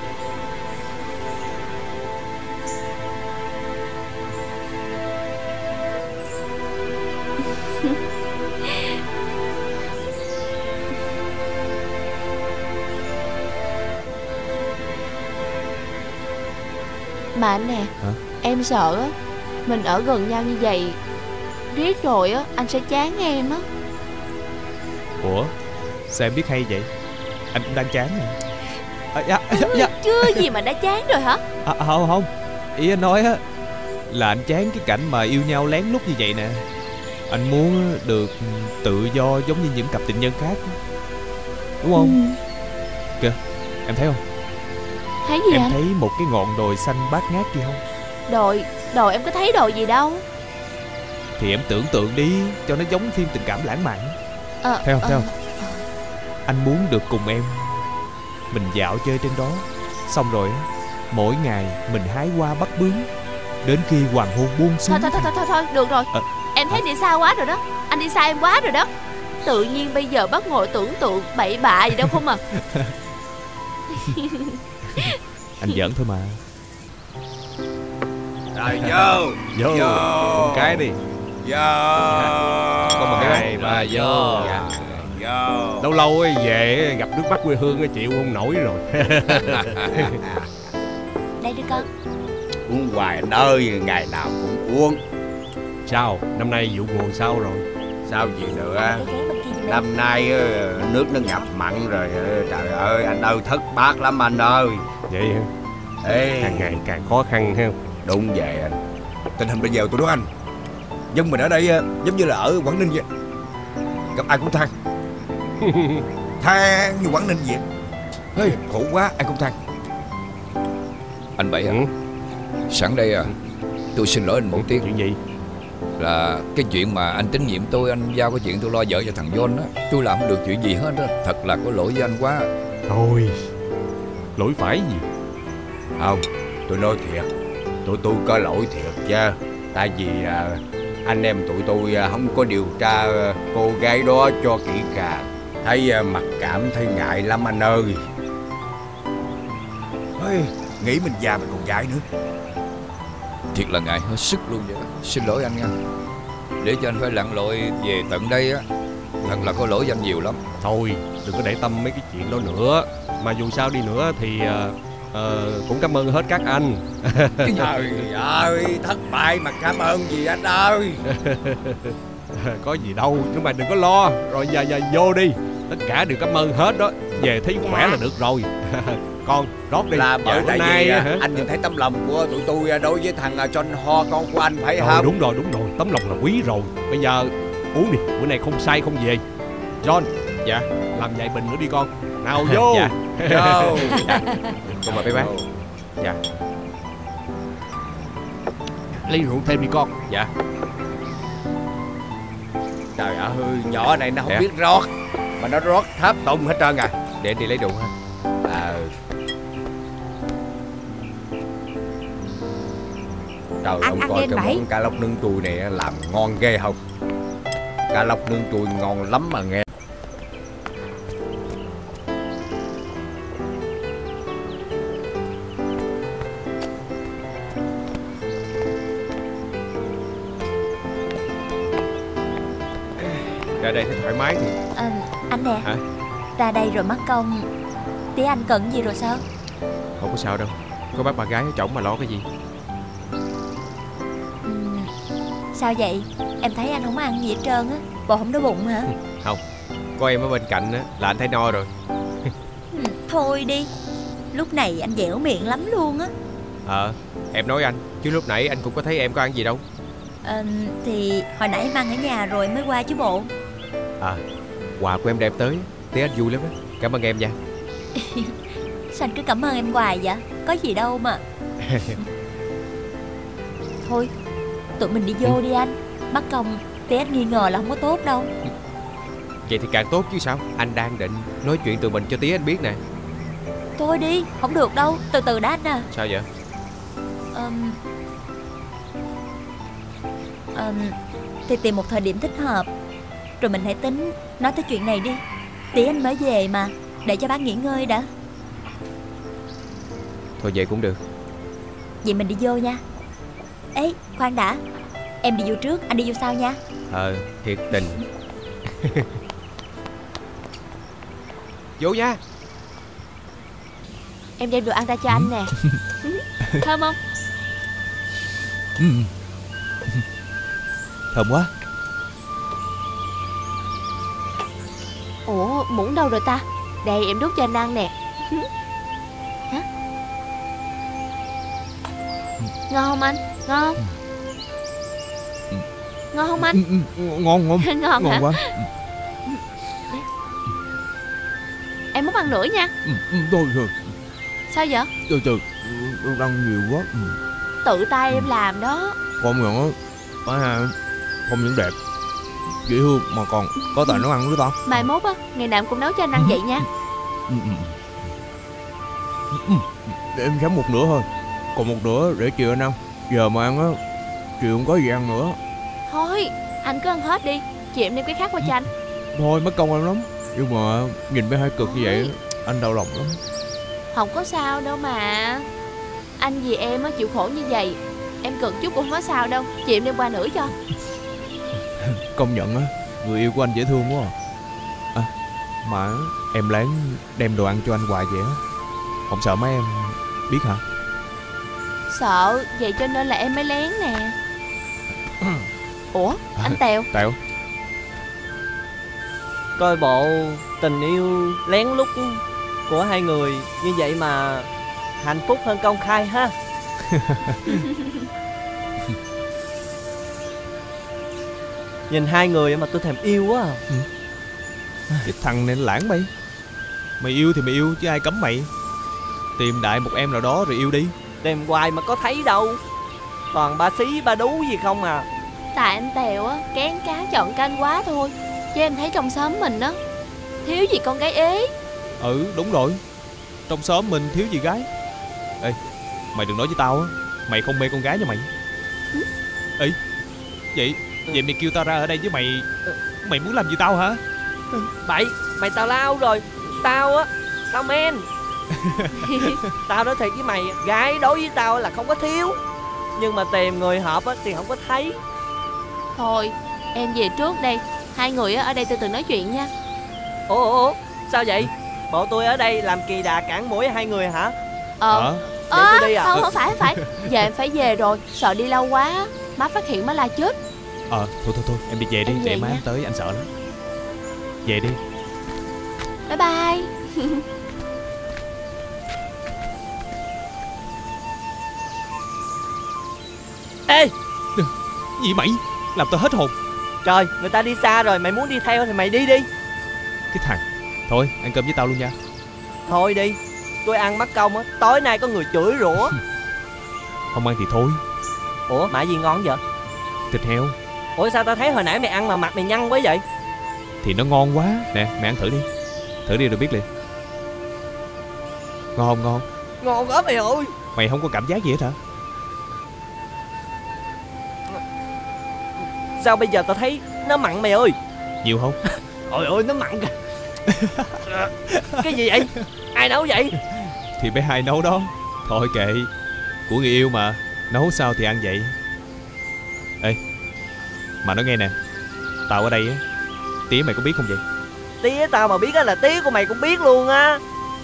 Mà anh nè, Hả? em sợ á, mình ở gần nhau như vậy riết rồi á, anh sẽ chán em á. Ủa, sao em biết hay vậy? Anh cũng đang chán nè. À, dạ, dạ, dạ. Chưa gì mà đã chán rồi hả? À, không không, ý anh nói á là anh chán cái cảnh mà yêu nhau lén lút như vậy nè. Anh muốn được tự do giống như những cặp tình nhân khác, đúng không? Ừ. Kìa, em thấy không? Thấy gì Em anh? thấy một cái ngọn đồi xanh bát ngát kia không? Đồi, đồi em có thấy đồi gì đâu. Thì em tưởng tượng đi, cho nó giống phim tình cảm lãng mạn. Ờ, Thấy không, ờ. thấy không? Anh muốn được cùng em, mình dạo chơi trên đó, xong rồi á, mỗi ngày mình hái hoa bắt bướm, đến khi hoàng hôn buông xuống. Thôi thôi thôi thôi thôi, được rồi. Ờ. Em thấy đi xa quá rồi đó. Anh đi xa em quá rồi đó. Tự nhiên bây giờ bắt ngồi tưởng tượng bậy bạ gì đâu không à. Anh giỡn thôi mà. Rồi vô Vô, Vô. một cái đi. Vô. Có một cái ba vô. Dạ. Vô. Lâu lâu ấy về gặp nước mắt quê hương ấy, chịu không nổi rồi. Đây đưa con. Uống hoài anh ơi, ngày nào cũng uống. Sao, năm nay vụ mùa sao rồi? Sao gì nữa? Cái ghế bên kia giùm em. Năm nay ờ, nước nó ngập mặn rồi. ờ, Trời ơi, anh ơi thất bát lắm anh ơi. Vậy hả? Ê, càng ngày càng khó khăn ha. đúng vậy anh. Tình hình bây giờ tôi nói anh, dân mình ở đây giống như là ở Quảng Ninh vậy, gặp ai cũng than. Than như Quảng Ninh vậy. Ê, khổ quá, ai cũng than. Anh Bảy à, Ừ. sẵn đây à, tôi xin lỗi anh một tiếng. Chuyện gì? Là cái chuyện mà anh tín nhiệm tôi, anh giao cái chuyện tôi lo vợ cho thằng John á, tôi làm không được chuyện gì hết á. Thật là có lỗi với anh quá. Thôi, lỗi phải gì? Không, tôi nói thiệt, tụi tôi có lỗi thiệt chứ. Tại vì à, anh em tụi tôi à, không có điều tra à, cô gái đó cho kỹ càng. Thấy à, mặc cảm thấy ngại lắm anh ơi. Ê, nghĩ mình già mình còn dại nữa. Thiệt là ngại hết sức luôn vậy đó. Xin lỗi anh nha, để cho anh phải lặn lội về tận đây á, thật là có lỗi với anh nhiều lắm. Thôi, đừng có để tâm mấy cái chuyện đó nữa. Mà dù sao đi nữa thì uh, uh, cũng cảm ơn hết các anh. Trời ơi, thất bại mà cảm ơn gì anh ơi. Có gì đâu, nhưng mà đừng có lo. Rồi giờ giờ vô đi. Tất cả đều cảm ơn hết đó. Về thấy khỏe là được rồi. Con, rót đi. Là bởi Dạ, tại nay vì á, à, hả? anh nhìn thấy tấm lòng của tụi tôi đối với thằng à, John Ho con của anh phải Rồi, không? đúng rồi, đúng rồi. Tấm lòng là quý rồi. Bây giờ uống đi, bữa nay không say không về. John. Dạ. Làm vài bình nữa đi con. Nào vô. Dạ. Vô. Dạ. Con mời mấy bác. Dạ. Ly rượu thêm đi con. Dạ. Trời ơi, nhỏ này nó không Dạ. biết rót, mà nó rót tháp tùng hết trơn à. Để anh đi lấy rượu ha. À. Trời, Anh ông ăn coi đi cái anh Bảy. món cá lóc nướng chùi này làm ngon ghê không? Cá lóc nướng chùi ngon lắm mà nghe. Ra đây thấy thoải mái thì. à, Anh nè. Hả? Ra đây rồi mất công. Tía anh cần gì rồi sao? Không có sao đâu. Có bác bạn gái ở chổng mà lo cái gì. Ừm, Sao vậy? Em thấy anh không ăn gì hết trơn á. Bộ không đói bụng hả? Không, có em ở bên cạnh á là anh thấy no rồi. Ừm, Thôi đi. Lúc này anh dẻo miệng lắm luôn á. Ờ, em nói anh, chứ lúc nãy anh cũng có thấy em có ăn gì đâu. à, Thì hồi nãy em ăn ở nhà rồi mới qua chứ bộ. À, quà của em đem tới, tí anh vui lắm á. Cảm ơn em nha. Sao anh cứ cảm ơn em hoài vậy? Có gì đâu mà. Thôi, tụi mình đi vô đi anh. Mất công tía anh nghi ngờ là không có tốt đâu. Vậy thì càng tốt chứ sao. Anh đang định nói chuyện tụi mình cho tí anh biết nè. Thôi đi, không được đâu. Từ từ đã anh à. Sao vậy? um, um, Thì tìm một thời điểm thích hợp rồi mình hãy tính nói tới chuyện này đi. Tí anh mới về mà. Để cho bác nghỉ ngơi đã. Thôi vậy cũng được. Vậy mình đi vô nha. Ê, khoan đã. Em đi vô trước, anh đi vô sau nha. Ờ, thiệt tình. Vô nha. Em đem đồ ăn ra cho anh nè. Thơm không? Ừ. Thơm quá. Ủa, muỗng đâu rồi ta? Đây em đút cho anh ăn nè. Hả? Ngon không anh? Ngon. Ngon không anh? Ừ, ừ, ngon ngon. Ngon hả? quá. Em muốn ăn nữa nha. Ừ, ừ, thôi rồi. Sao vậy? Từ từ, ăn nhiều quá. Ừ. Tự tay em làm đó. Con nhận á, phải ha, không những đẹp, dễ thương mà còn có tài nấu ăn nữa ta. Mai mốt á, ngày nào em cũng nấu cho anh ăn vậy nha. Ừ, ừ. Ừ, để em chấm một nửa thôi, còn một nửa để chiều anh ăn. Giờ mà ăn á, chiều không có gì ăn nữa. Thôi, anh cứ ăn hết đi. Chị em đem cái khác qua cho anh. Thôi mất công em lắm, nhưng mà nhìn mấy hai cực như vậy anh đau lòng lắm. Không có sao đâu mà. Anh vì em á chịu khổ như vậy, em cực chút cũng không có sao đâu. Chị em đem qua nữa cho. Công nhận á, người yêu của anh dễ thương quá à. À, mà em lén đem đồ ăn cho anh hoài vậy á, không sợ mấy em biết hả? Sợ, vậy cho nên là em mới lén nè. Ủa, anh Tèo. Tèo. Coi bộ tình yêu lén lút của hai người như vậy mà hạnh phúc hơn công khai ha. Nhìn hai người mà tôi thèm yêu quá à. Ừ. Cái thằng này lãng mày. Mày yêu thì mày yêu chứ ai cấm mày. Tìm đại một em nào đó rồi yêu đi. Tìm hoài mà có thấy đâu. Toàn ba xí ba đú gì không à. Tại anh Tèo á kén cá chọn canh quá thôi. Chứ em thấy trong xóm mình á thiếu gì con gái ế. Ừ đúng rồi. Trong xóm mình thiếu gì gái. Ê mày đừng nói với tao á mày không mê con gái nha mày. Ừ? Ê Vậy Vậy mày kêu tao ra ở đây với mày. Mày muốn làm gì tao hả? Bậy mày tào lao rồi. Tao á tao men. Tao nói thiệt với mày, gái đối với tao là không có thiếu. Nhưng mà tìm người hợp á thì không có thấy. Thôi em về trước đây. Hai người ở đây từ từ nói chuyện nha. Ủa ủa sao vậy? Bộ tôi ở đây làm kỳ đà cản mũi hai người hả? Ờ Vậy à, tôi đi à? Không không phải không phải. Giờ em phải về rồi. Sợ đi lâu quá má phát hiện má la chết. Ờ thôi thôi thôi em đi về đi. Em Để về má nha. tới anh sợ lắm. Về đi. Bye bye. Ê Gì mày? Làm tao hết hồn. Trời người ta đi xa rồi. Mày muốn đi theo thì mày đi đi. Cái thằng. Thôi ăn cơm với tao luôn nha. Thôi đi. Tôi ăn mất công á. Tối nay có người chửi rủa. Không ăn thì thôi. Ủa mã gì ngon vậy? Thịt heo. Ủa sao tao thấy hồi nãy mày ăn mà mặt mày nhăn quá vậy? Thì nó ngon quá. Nè mày ăn thử đi. Thử đi rồi biết liền. Ngon không ngon? Ngon quá mày ơi. Mày không có cảm giác gì hết hả? Sao bây giờ tao thấy nó mặn mày ơi? Nhiều không? Ôi ôi nó mặn kìa. Cái gì vậy? Ai nấu vậy? Thì bé hai nấu đó. Thôi kệ. Của người yêu mà. Nấu sao thì ăn vậy. Ê mà nói nghe nè. Tao ở đây á. Tía mày có biết không vậy? Tía tao mà biết á là tía của mày cũng biết luôn á.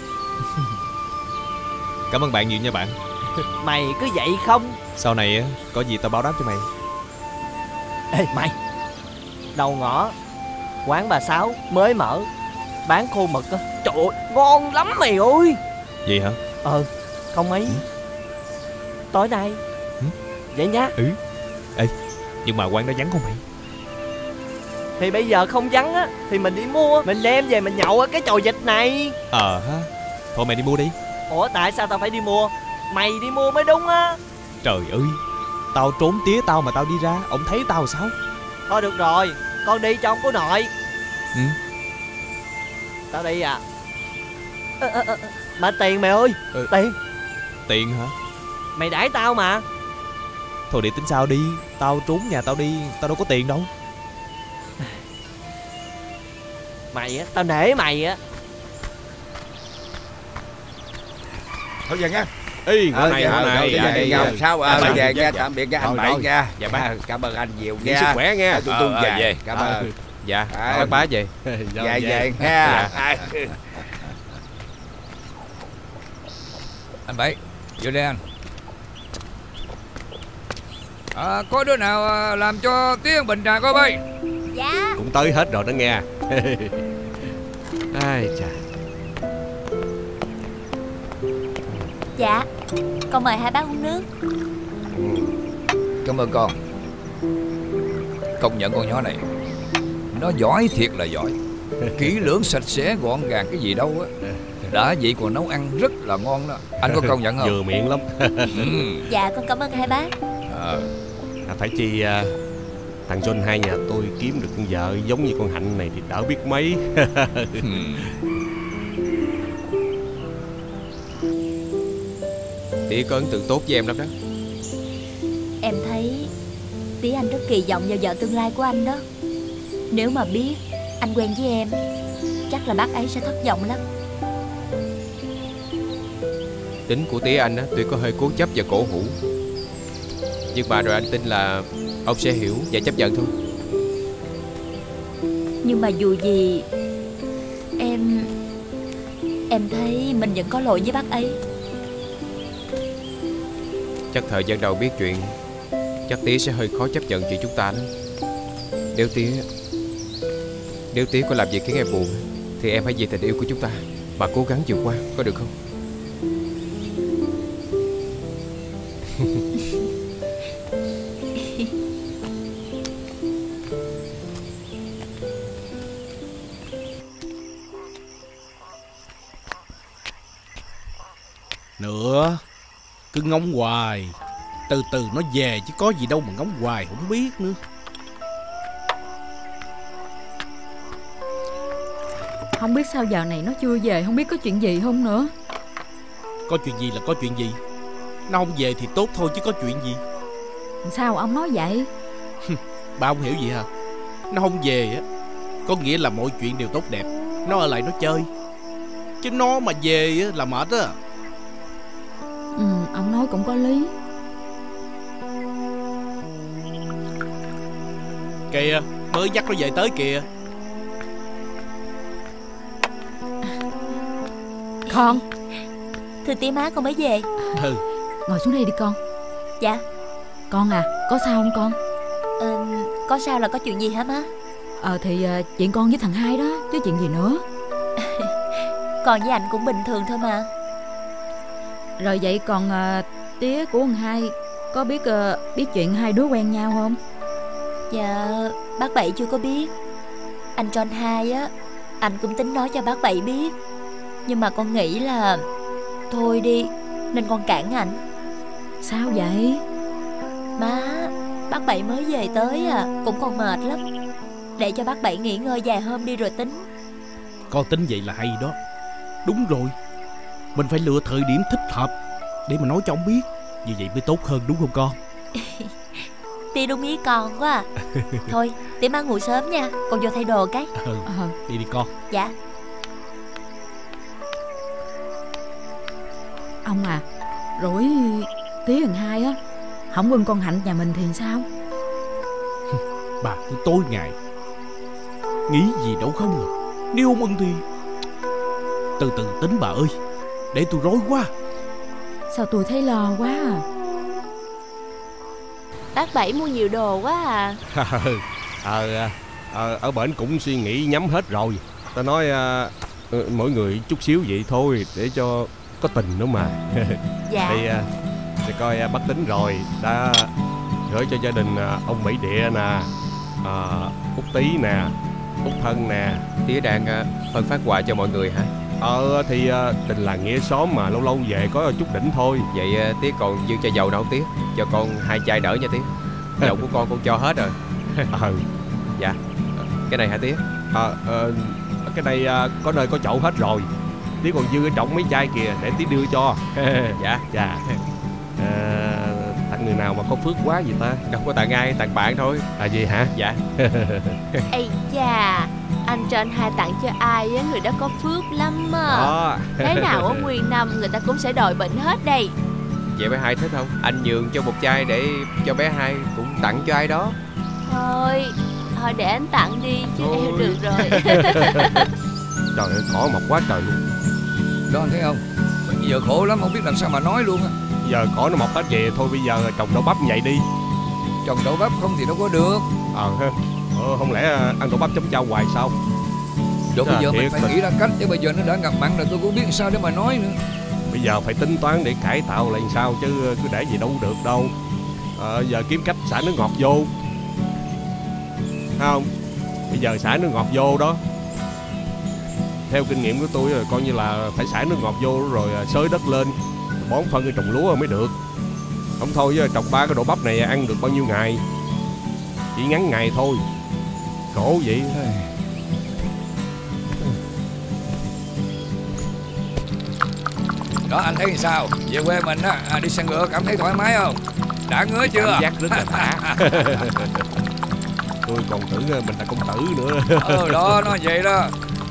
Cảm ơn bạn nhiều nha bạn. Mày cứ vậy không? Sau này á có gì tao báo đáp cho mày. Ê mày, đầu ngõ quán bà Sáu mới mở, bán khô mực á. Trời ơi ngon lắm mày ơi. Vậy hả? Ờ không mấy. Ừ. Tối nay. Ừ. Vậy nhá. Ừ. Ê nhưng mà quán đó vắng không mày? Thì bây giờ không vắng á thì mình đi mua. Mình đem về mình nhậu ở cái chòi vịt này. Ờ ha. Thôi mày đi mua đi. Ủa tại sao tao phải đi mua? Mày đi mua mới đúng á. Trời ơi. Tao trốn tía tao mà tao đi ra. Ông thấy tao sao? Thôi được rồi. Con đi cho ông cô nội. Ừ. Tao đi à. à, à, à. Mà tiền mày ơi. Ừ. Tiền. Tiền hả? Mày đãi tao mà. Thôi để tính sao đi. Tao trốn nhà tao đi. Tao đâu có tiền đâu. Mày á. Tao nể mày á. Thôi về nha. Ý, Ờ, này, dạ, này, dạ, dạ, dạ, dạ. sao à, Dạ, về dạ, nha, dạ. tạm biệt nha anh Rồi, Bảy rồi. nha. Dạ, bác. À, cảm ơn anh nhiều Nghỉ nha. sức khỏe nha. Tụi tôi Ờ, về. ờ, về. Cảm Ờ. ơn. Dạ À, bác bá về. Dạ về nha. Dạ. Anh Bảy vô đây anh. À, có đứa nào à, làm cho tiếng bình trà coi bay. Dạ. Cũng tới hết rồi đó nghe. Ai chà. Dạ. Con mời hai bác uống nước. Cảm ơn con. Công nhận con nhỏ này nó giỏi thiệt là giỏi. Kỹ lưỡng sạch sẽ gọn gàng cái gì đâu á. Đã vậy còn nấu ăn rất là ngon đó. Anh có công nhận không? Vừa miệng lắm. Dạ con cảm ơn hai bác. À, phải chi à, thằng John hai nhà tôi kiếm được con vợ giống như con Hạnh này thì đỡ biết mấy. Tía có ấn tượng tốt với em lắm đó. Em thấy tí anh rất kỳ vọng vào vợ tương lai của anh đó. Nếu mà biết anh quen với em, chắc là bác ấy sẽ thất vọng lắm. Tính của tía anh á, tuy có hơi cố chấp và cổ hủ, nhưng mà rồi anh tin là ông sẽ hiểu và chấp nhận thôi. Nhưng mà dù gì Em Em thấy mình vẫn có lỗi với bác ấy. Chắc thời gian đầu biết chuyện, chắc tía sẽ hơi khó chấp nhận chuyện chúng ta đó. Nếu tía Nếu tía có làm gì khiến em buồn thì em hãy vì tình yêu của chúng ta mà cố gắng vượt qua, có được không? Nữa, cứ ngóng hoài, từ từ nó về chứ có gì đâu mà ngóng hoài không biết nữa. Không biết sao giờ này nó chưa về, không biết có chuyện gì không nữa. Có chuyện gì là có chuyện gì. Nó không về thì tốt thôi chứ có chuyện gì. Sao ông nói vậy? Ba không hiểu gì hả? Nó không về á, có nghĩa là mọi chuyện đều tốt đẹp. Nó ở lại nó chơi. Chứ nó mà về á là mệt á. Ừ, ông nói cũng có lý. Kìa, mới dắt nó về tới kìa. Con. Thưa tía má, con mới về. Ừ. Ngồi xuống đây đi con. Dạ. Con à, có sao không con? Ờ, có sao là có chuyện gì hả má? Ờ thì uh, chuyện con với thằng Hai đó, chứ chuyện gì nữa. Con với anh cũng bình thường thôi mà. Rồi vậy còn uh, tía của thằng Hai có biết uh, biết chuyện hai đứa quen nhau không? Dạ, bác Bảy chưa có biết. Anh cho anh Hai á, anh cũng tính nói cho bác Bảy biết. Nhưng mà con nghĩ là thôi đi, nên con cản anh. Sao vậy? Má, bác Bảy mới về tới à, cũng còn mệt lắm. Để cho bác Bảy nghỉ ngơi vài hôm đi rồi tính. Con tính vậy là hay đó. Đúng rồi, mình phải lựa thời điểm thích hợp để mà nói cho ông biết. Như vậy mới tốt hơn đúng không con? Tía đúng ý con quá à. Thôi, tía má ngủ sớm nha, con vô thay đồ cái. Ừ, ờ. đi đi con. Dạ. Ông à, rồi tía thằng Hai á không ưng con Hạnh nhà mình thì sao? Bà cứ tối ngày nghĩ gì đâu không à. Nếu không ưng thì từ từ tính bà ơi. Để tôi rối quá. Sao tôi thấy lo quá à. Bác Bảy mua nhiều đồ quá à. Ờ, ờ, ở bển cũng suy nghĩ nhắm hết rồi. Ta nói à, mỗi người chút xíu vậy thôi, để cho có tình nữa mà. Dạ. Thì, thì coi bác tính rồi, đã gửi cho gia đình ông Mỹ Địa nè, à, Út Tí nè, Út Thân nè. Tía đang phân phát quà cho mọi người hả? Ờ thì tình làng nghĩa xóm mà, lâu lâu về có chút đỉnh thôi. Vậy tía còn dư chai dầu đâu tía? Cho con hai chai đỡ nha tía. Dầu của con con cho hết rồi. Ừ. Dạ. Cái này hả tía? Ờ, ờ, cái này có nơi có chậu hết rồi. Tía còn dư ở trọng mấy chai kìa, để tía đưa cho. Dạ. Dạ. À, tặng người nào mà có phước quá vậy ta? Đâu có tặng ai, tặng bạn thôi. À gì hả? Dạ. Ây da, anh cho anh Hai tặng cho ai á, người đó có phước lắm à. Đó. Thế nào ở nguyên năm người ta cũng sẽ đòi bệnh hết đây. Vậy bé Hai thích không? Anh nhường cho một chai để cho bé Hai cũng tặng cho ai đó. Thôi, thôi để anh tặng đi chứ thôi. em được rồi. Trời ơi, cỏ mọc quá trời luôn. Đó anh thấy không? Bây giờ khổ lắm, không biết làm sao mà nói luôn á. Giờ cỏ nó mọc hết về thôi, bây giờ trồng đậu bắp như vậy đi. Trồng đậu bắp không thì đâu có được. Ờ ha. Ờ, không lẽ ăn đậu bắp chấm chao hoài sao? Rồi bây giờ mình phải nghĩ ra cách, chứ bây giờ nó đã ngập mặn rồi tôi cũng biết sao để mà nói nữa. Bây giờ phải tính toán để cải tạo lại sao, chứ cứ để gì đâu được đâu. Ờ, giờ kiếm cách xả nước ngọt vô. Thấy không? Bây giờ xả nước ngọt vô đó. Theo kinh nghiệm của tôi coi như là phải xả nước ngọt vô rồi xới đất lên, bón phân cái trồng lúa mới được. Không thôi trồng ba cái đậu bắp này ăn được bao nhiêu ngày? Chỉ ngắn ngày thôi. Khổ vậy. Đó anh thấy sao? Về quê mình á, à, đi xe ngựa cảm thấy thoải mái không? Đã ngứa chưa? Cảm giác rất là đã. Tôi còn tưởng mình là công tử nữa. Ờ đó, nó vậy đó.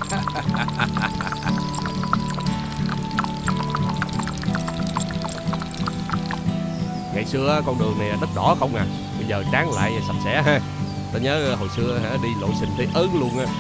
Ngày xưa con đường này đất đỏ không à, bây giờ tráng lại sạch sẽ ha. Ta nhớ hồi xưa hả, đi lội sình thấy ớn luôn á.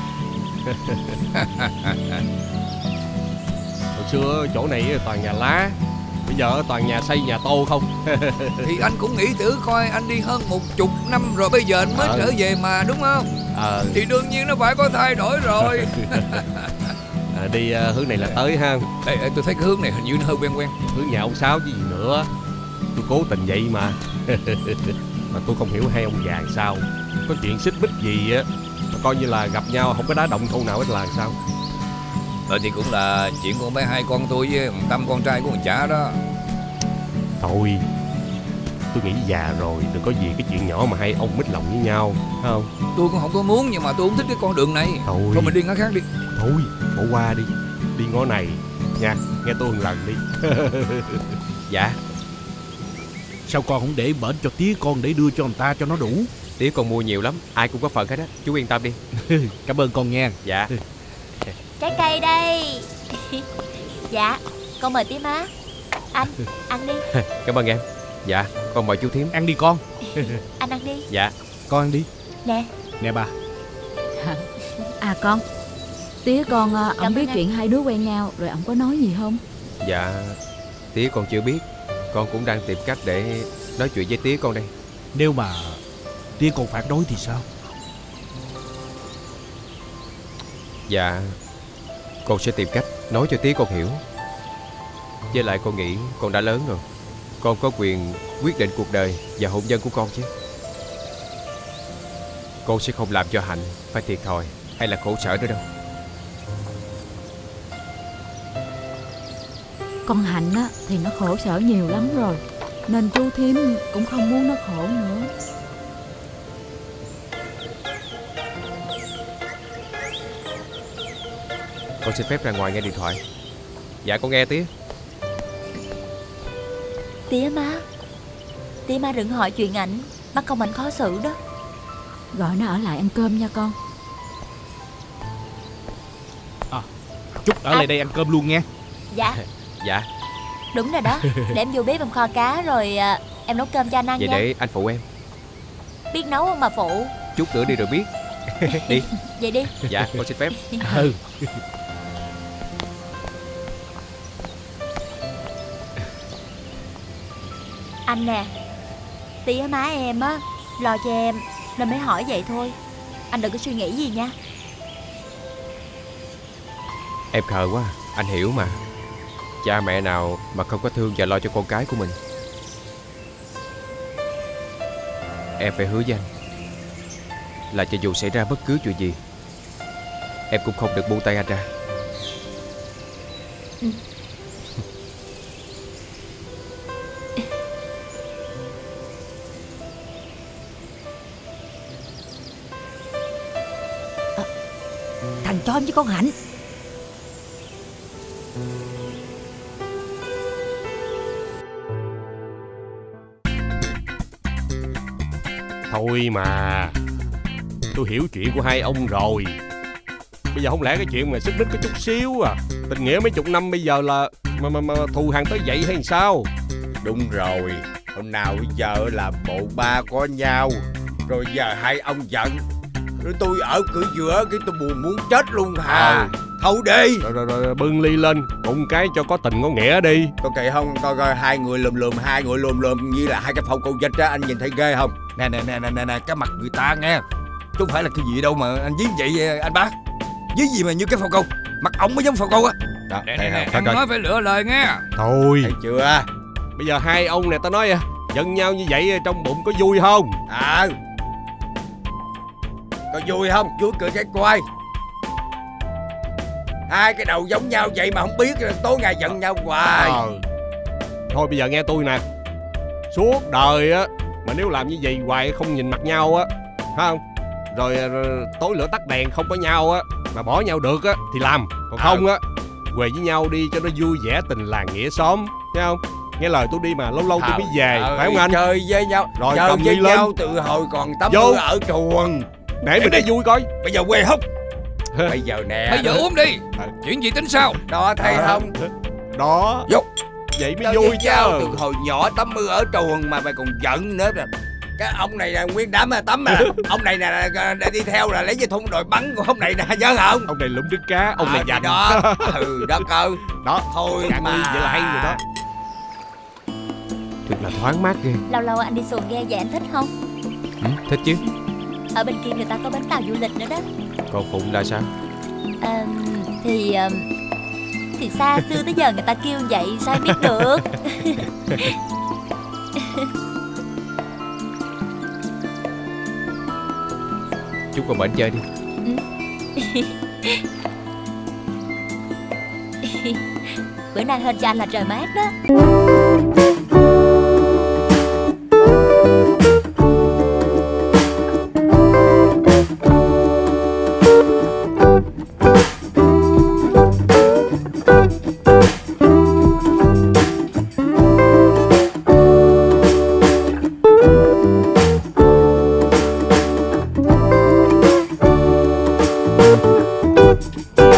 Hồi xưa chỗ này toàn nhà lá, bây giờ toàn nhà xây nhà tô không. Thì anh cũng nghĩ thử coi, anh đi hơn một chục năm rồi bây giờ anh mới ờ. trở về mà đúng không? Ờ. Thì đương nhiên nó phải có thay đổi rồi. À, đi uh, hướng này là tới ha. Ê, ê, tôi thấy cái hướng này hình như nó hơi quen quen. Hướng nhà ông Sáu chứ gì nữa. Tôi cố tình vậy mà. Mà tôi không hiểu hai ông già sao, có chuyện xích mích gì á, coi như là gặp nhau không có đá động câu nào hết là sao. Ờ thì cũng là chuyện của mấy hai con tôi với Tâm con trai của thằng Chả đó. Thôi, tôi nghĩ già rồi, đừng có vì cái chuyện nhỏ mà hai ông mít lòng với nhau, phải không? Tôi cũng không có muốn, nhưng mà tôi không thích cái con đường này. Thôi, thôi mình đi ngõ khác đi. Thôi, bỏ qua đi. Đi ngõ này nha, nghe tôi một lần đi. Dạ. Sao con không để bển cho tía con để đưa cho người ta cho nó đủ? Tía con mua nhiều lắm, ai cũng có phần hết á. Chú yên tâm đi. Cảm ơn con nha. Dạ. Trái cây đây. Dạ, con mời tía má. Anh, ăn đi. Cảm ơn em. Dạ, con mời chú Thím. Ăn đi con. Anh ăn đi. Dạ. Con ăn đi. Nè. Nè bà. À con, tía con ông Cảm biết ơn chuyện hai đứa quen nhau rồi ông có nói gì không? Dạ, tía con chưa biết. Con cũng đang tìm cách để nói chuyện với tía con đây. Nếu mà tía con phản đối thì sao? Dạ, con sẽ tìm cách nói cho tía con hiểu. Với lại con nghĩ con đã lớn rồi, con có quyền quyết định cuộc đời và hôn nhân của con chứ. Con sẽ không làm cho Hạnh phải thiệt thòi hay là khổ sở nữa đâu. Con Hạnh á thì nó khổ sở nhiều lắm rồi, nên chú Thím cũng không muốn nó khổ nữa. Con xin phép ra ngoài nghe điện thoại. Dạ con nghe tía. Tía má, tía má đừng hỏi chuyện ảnh, bắt công ảnh khó xử đó. Gọi nó ở lại ăn cơm nha con. À, Trúc ở à. lại đây ăn cơm luôn nghe. Dạ. Dạ. Đúng rồi đó. Để em vô bếp em kho cá rồi à, em nấu cơm cho anh ăn. Vậy nha. để anh phụ em. Biết nấu không mà phụ? Chút nữa đi rồi biết. Đi. Vậy đi. Dạ con xin phép. Ừ. Anh nè, tía má em á lo cho em nên mới hỏi vậy thôi. Anh đừng có suy nghĩ gì nha. Em khờ quá, anh hiểu mà. Cha mẹ nào mà không có thương và lo cho con cái của mình. Em phải hứa với anh là cho dù xảy ra bất cứ chuyện gì, em cũng không được buông tay anh ra. Ừ. À, thằng Chom với con Hạnh. Thôi mà, tôi hiểu chuyện của hai ông rồi. Bây giờ không lẽ cái chuyện mà xích mích có chút xíu à? Tình nghĩa mấy chục năm bây giờ là mà mà, mà thù hằn tới vậy hay sao? Đúng rồi, hôm nào bây giờ là bộ ba có nhau, rồi giờ hai ông giận, rồi tôi ở cửa giữa cái tôi buồn muốn chết luôn hả? À. Thôi đi. Rồi, rồi rồi bưng ly lên, bụng cái cho có tình có nghĩa đi. Coi kệ không, coi coi hai người lùm lùm, hai người lùm lùm như là hai cái phao câu vịt á, anh nhìn thấy ghê không? Nè nè nè nè nè, cái mặt người ta nghe, chứ không phải là cái gì đâu mà anh dí vậy anh bác. Dí gì mà như cái phao câu, mặt ông mới giống phao câu á. Đó, nè nè nè, anh nói phải lựa lời nghe. Thôi. Thấy chưa? Bây giờ hai ông nè, tao nói giận nhau như vậy trong bụng có vui không? À, có vui không? Vui cười cái quay. Hai cái đầu giống nhau vậy mà không biết, tối ngày giận nhau hoài. Ờ. Thôi bây giờ nghe tôi nè, suốt đời á mà nếu làm như vậy hoài không nhìn mặt nhau á, phải không? Rồi, rồi tối lửa tắt đèn không có nhau á, mà bỏ nhau được á thì làm, còn à. không á về với nhau đi cho nó vui vẻ, tình làng nghĩa xóm, thấy không? Nghe lời tôi đi mà, lâu lâu tôi mới về, à, phải không anh? Chơi với nhau, rồi chơi cầm với ly lên. nhau từ hồi còn tắm mưa ở chuồng. Để mình đi vui coi. Bây giờ quê hút. Bây giờ nè. Bây giờ uống đi. À. Chuyện gì tính sao? Đó thấy à. không? Đó. Vô. Vậy mới vui chứ. Từ hồi nhỏ tắm mưa ở chuồng mà mày còn giận nữa rồi. Cái ông này là nguyên đám mà tắm mà. Ông này nè đi theo là lấy dây thun rồi bắn của ông này nè, nhớ không? Ông này lụm trứng cá, ông à, này dành. Đó. Ừ, đó cơ. Đó. Thôi mà. Vậy là hay rồi đó. Thật là thoáng mát ghê. Lâu lâu anh đi xuồng ghe vậy anh thích không? Ừ, thích chứ. Ở bên kia người ta có bến tàu du lịch nữa đó. Còn Phụng là sao? À, thì Thì xa xưa tới giờ người ta kêu vậy sao em biết được. Chút qua bển chơi đi. Ừ. Bữa nay hên cho anh là trời mát đó.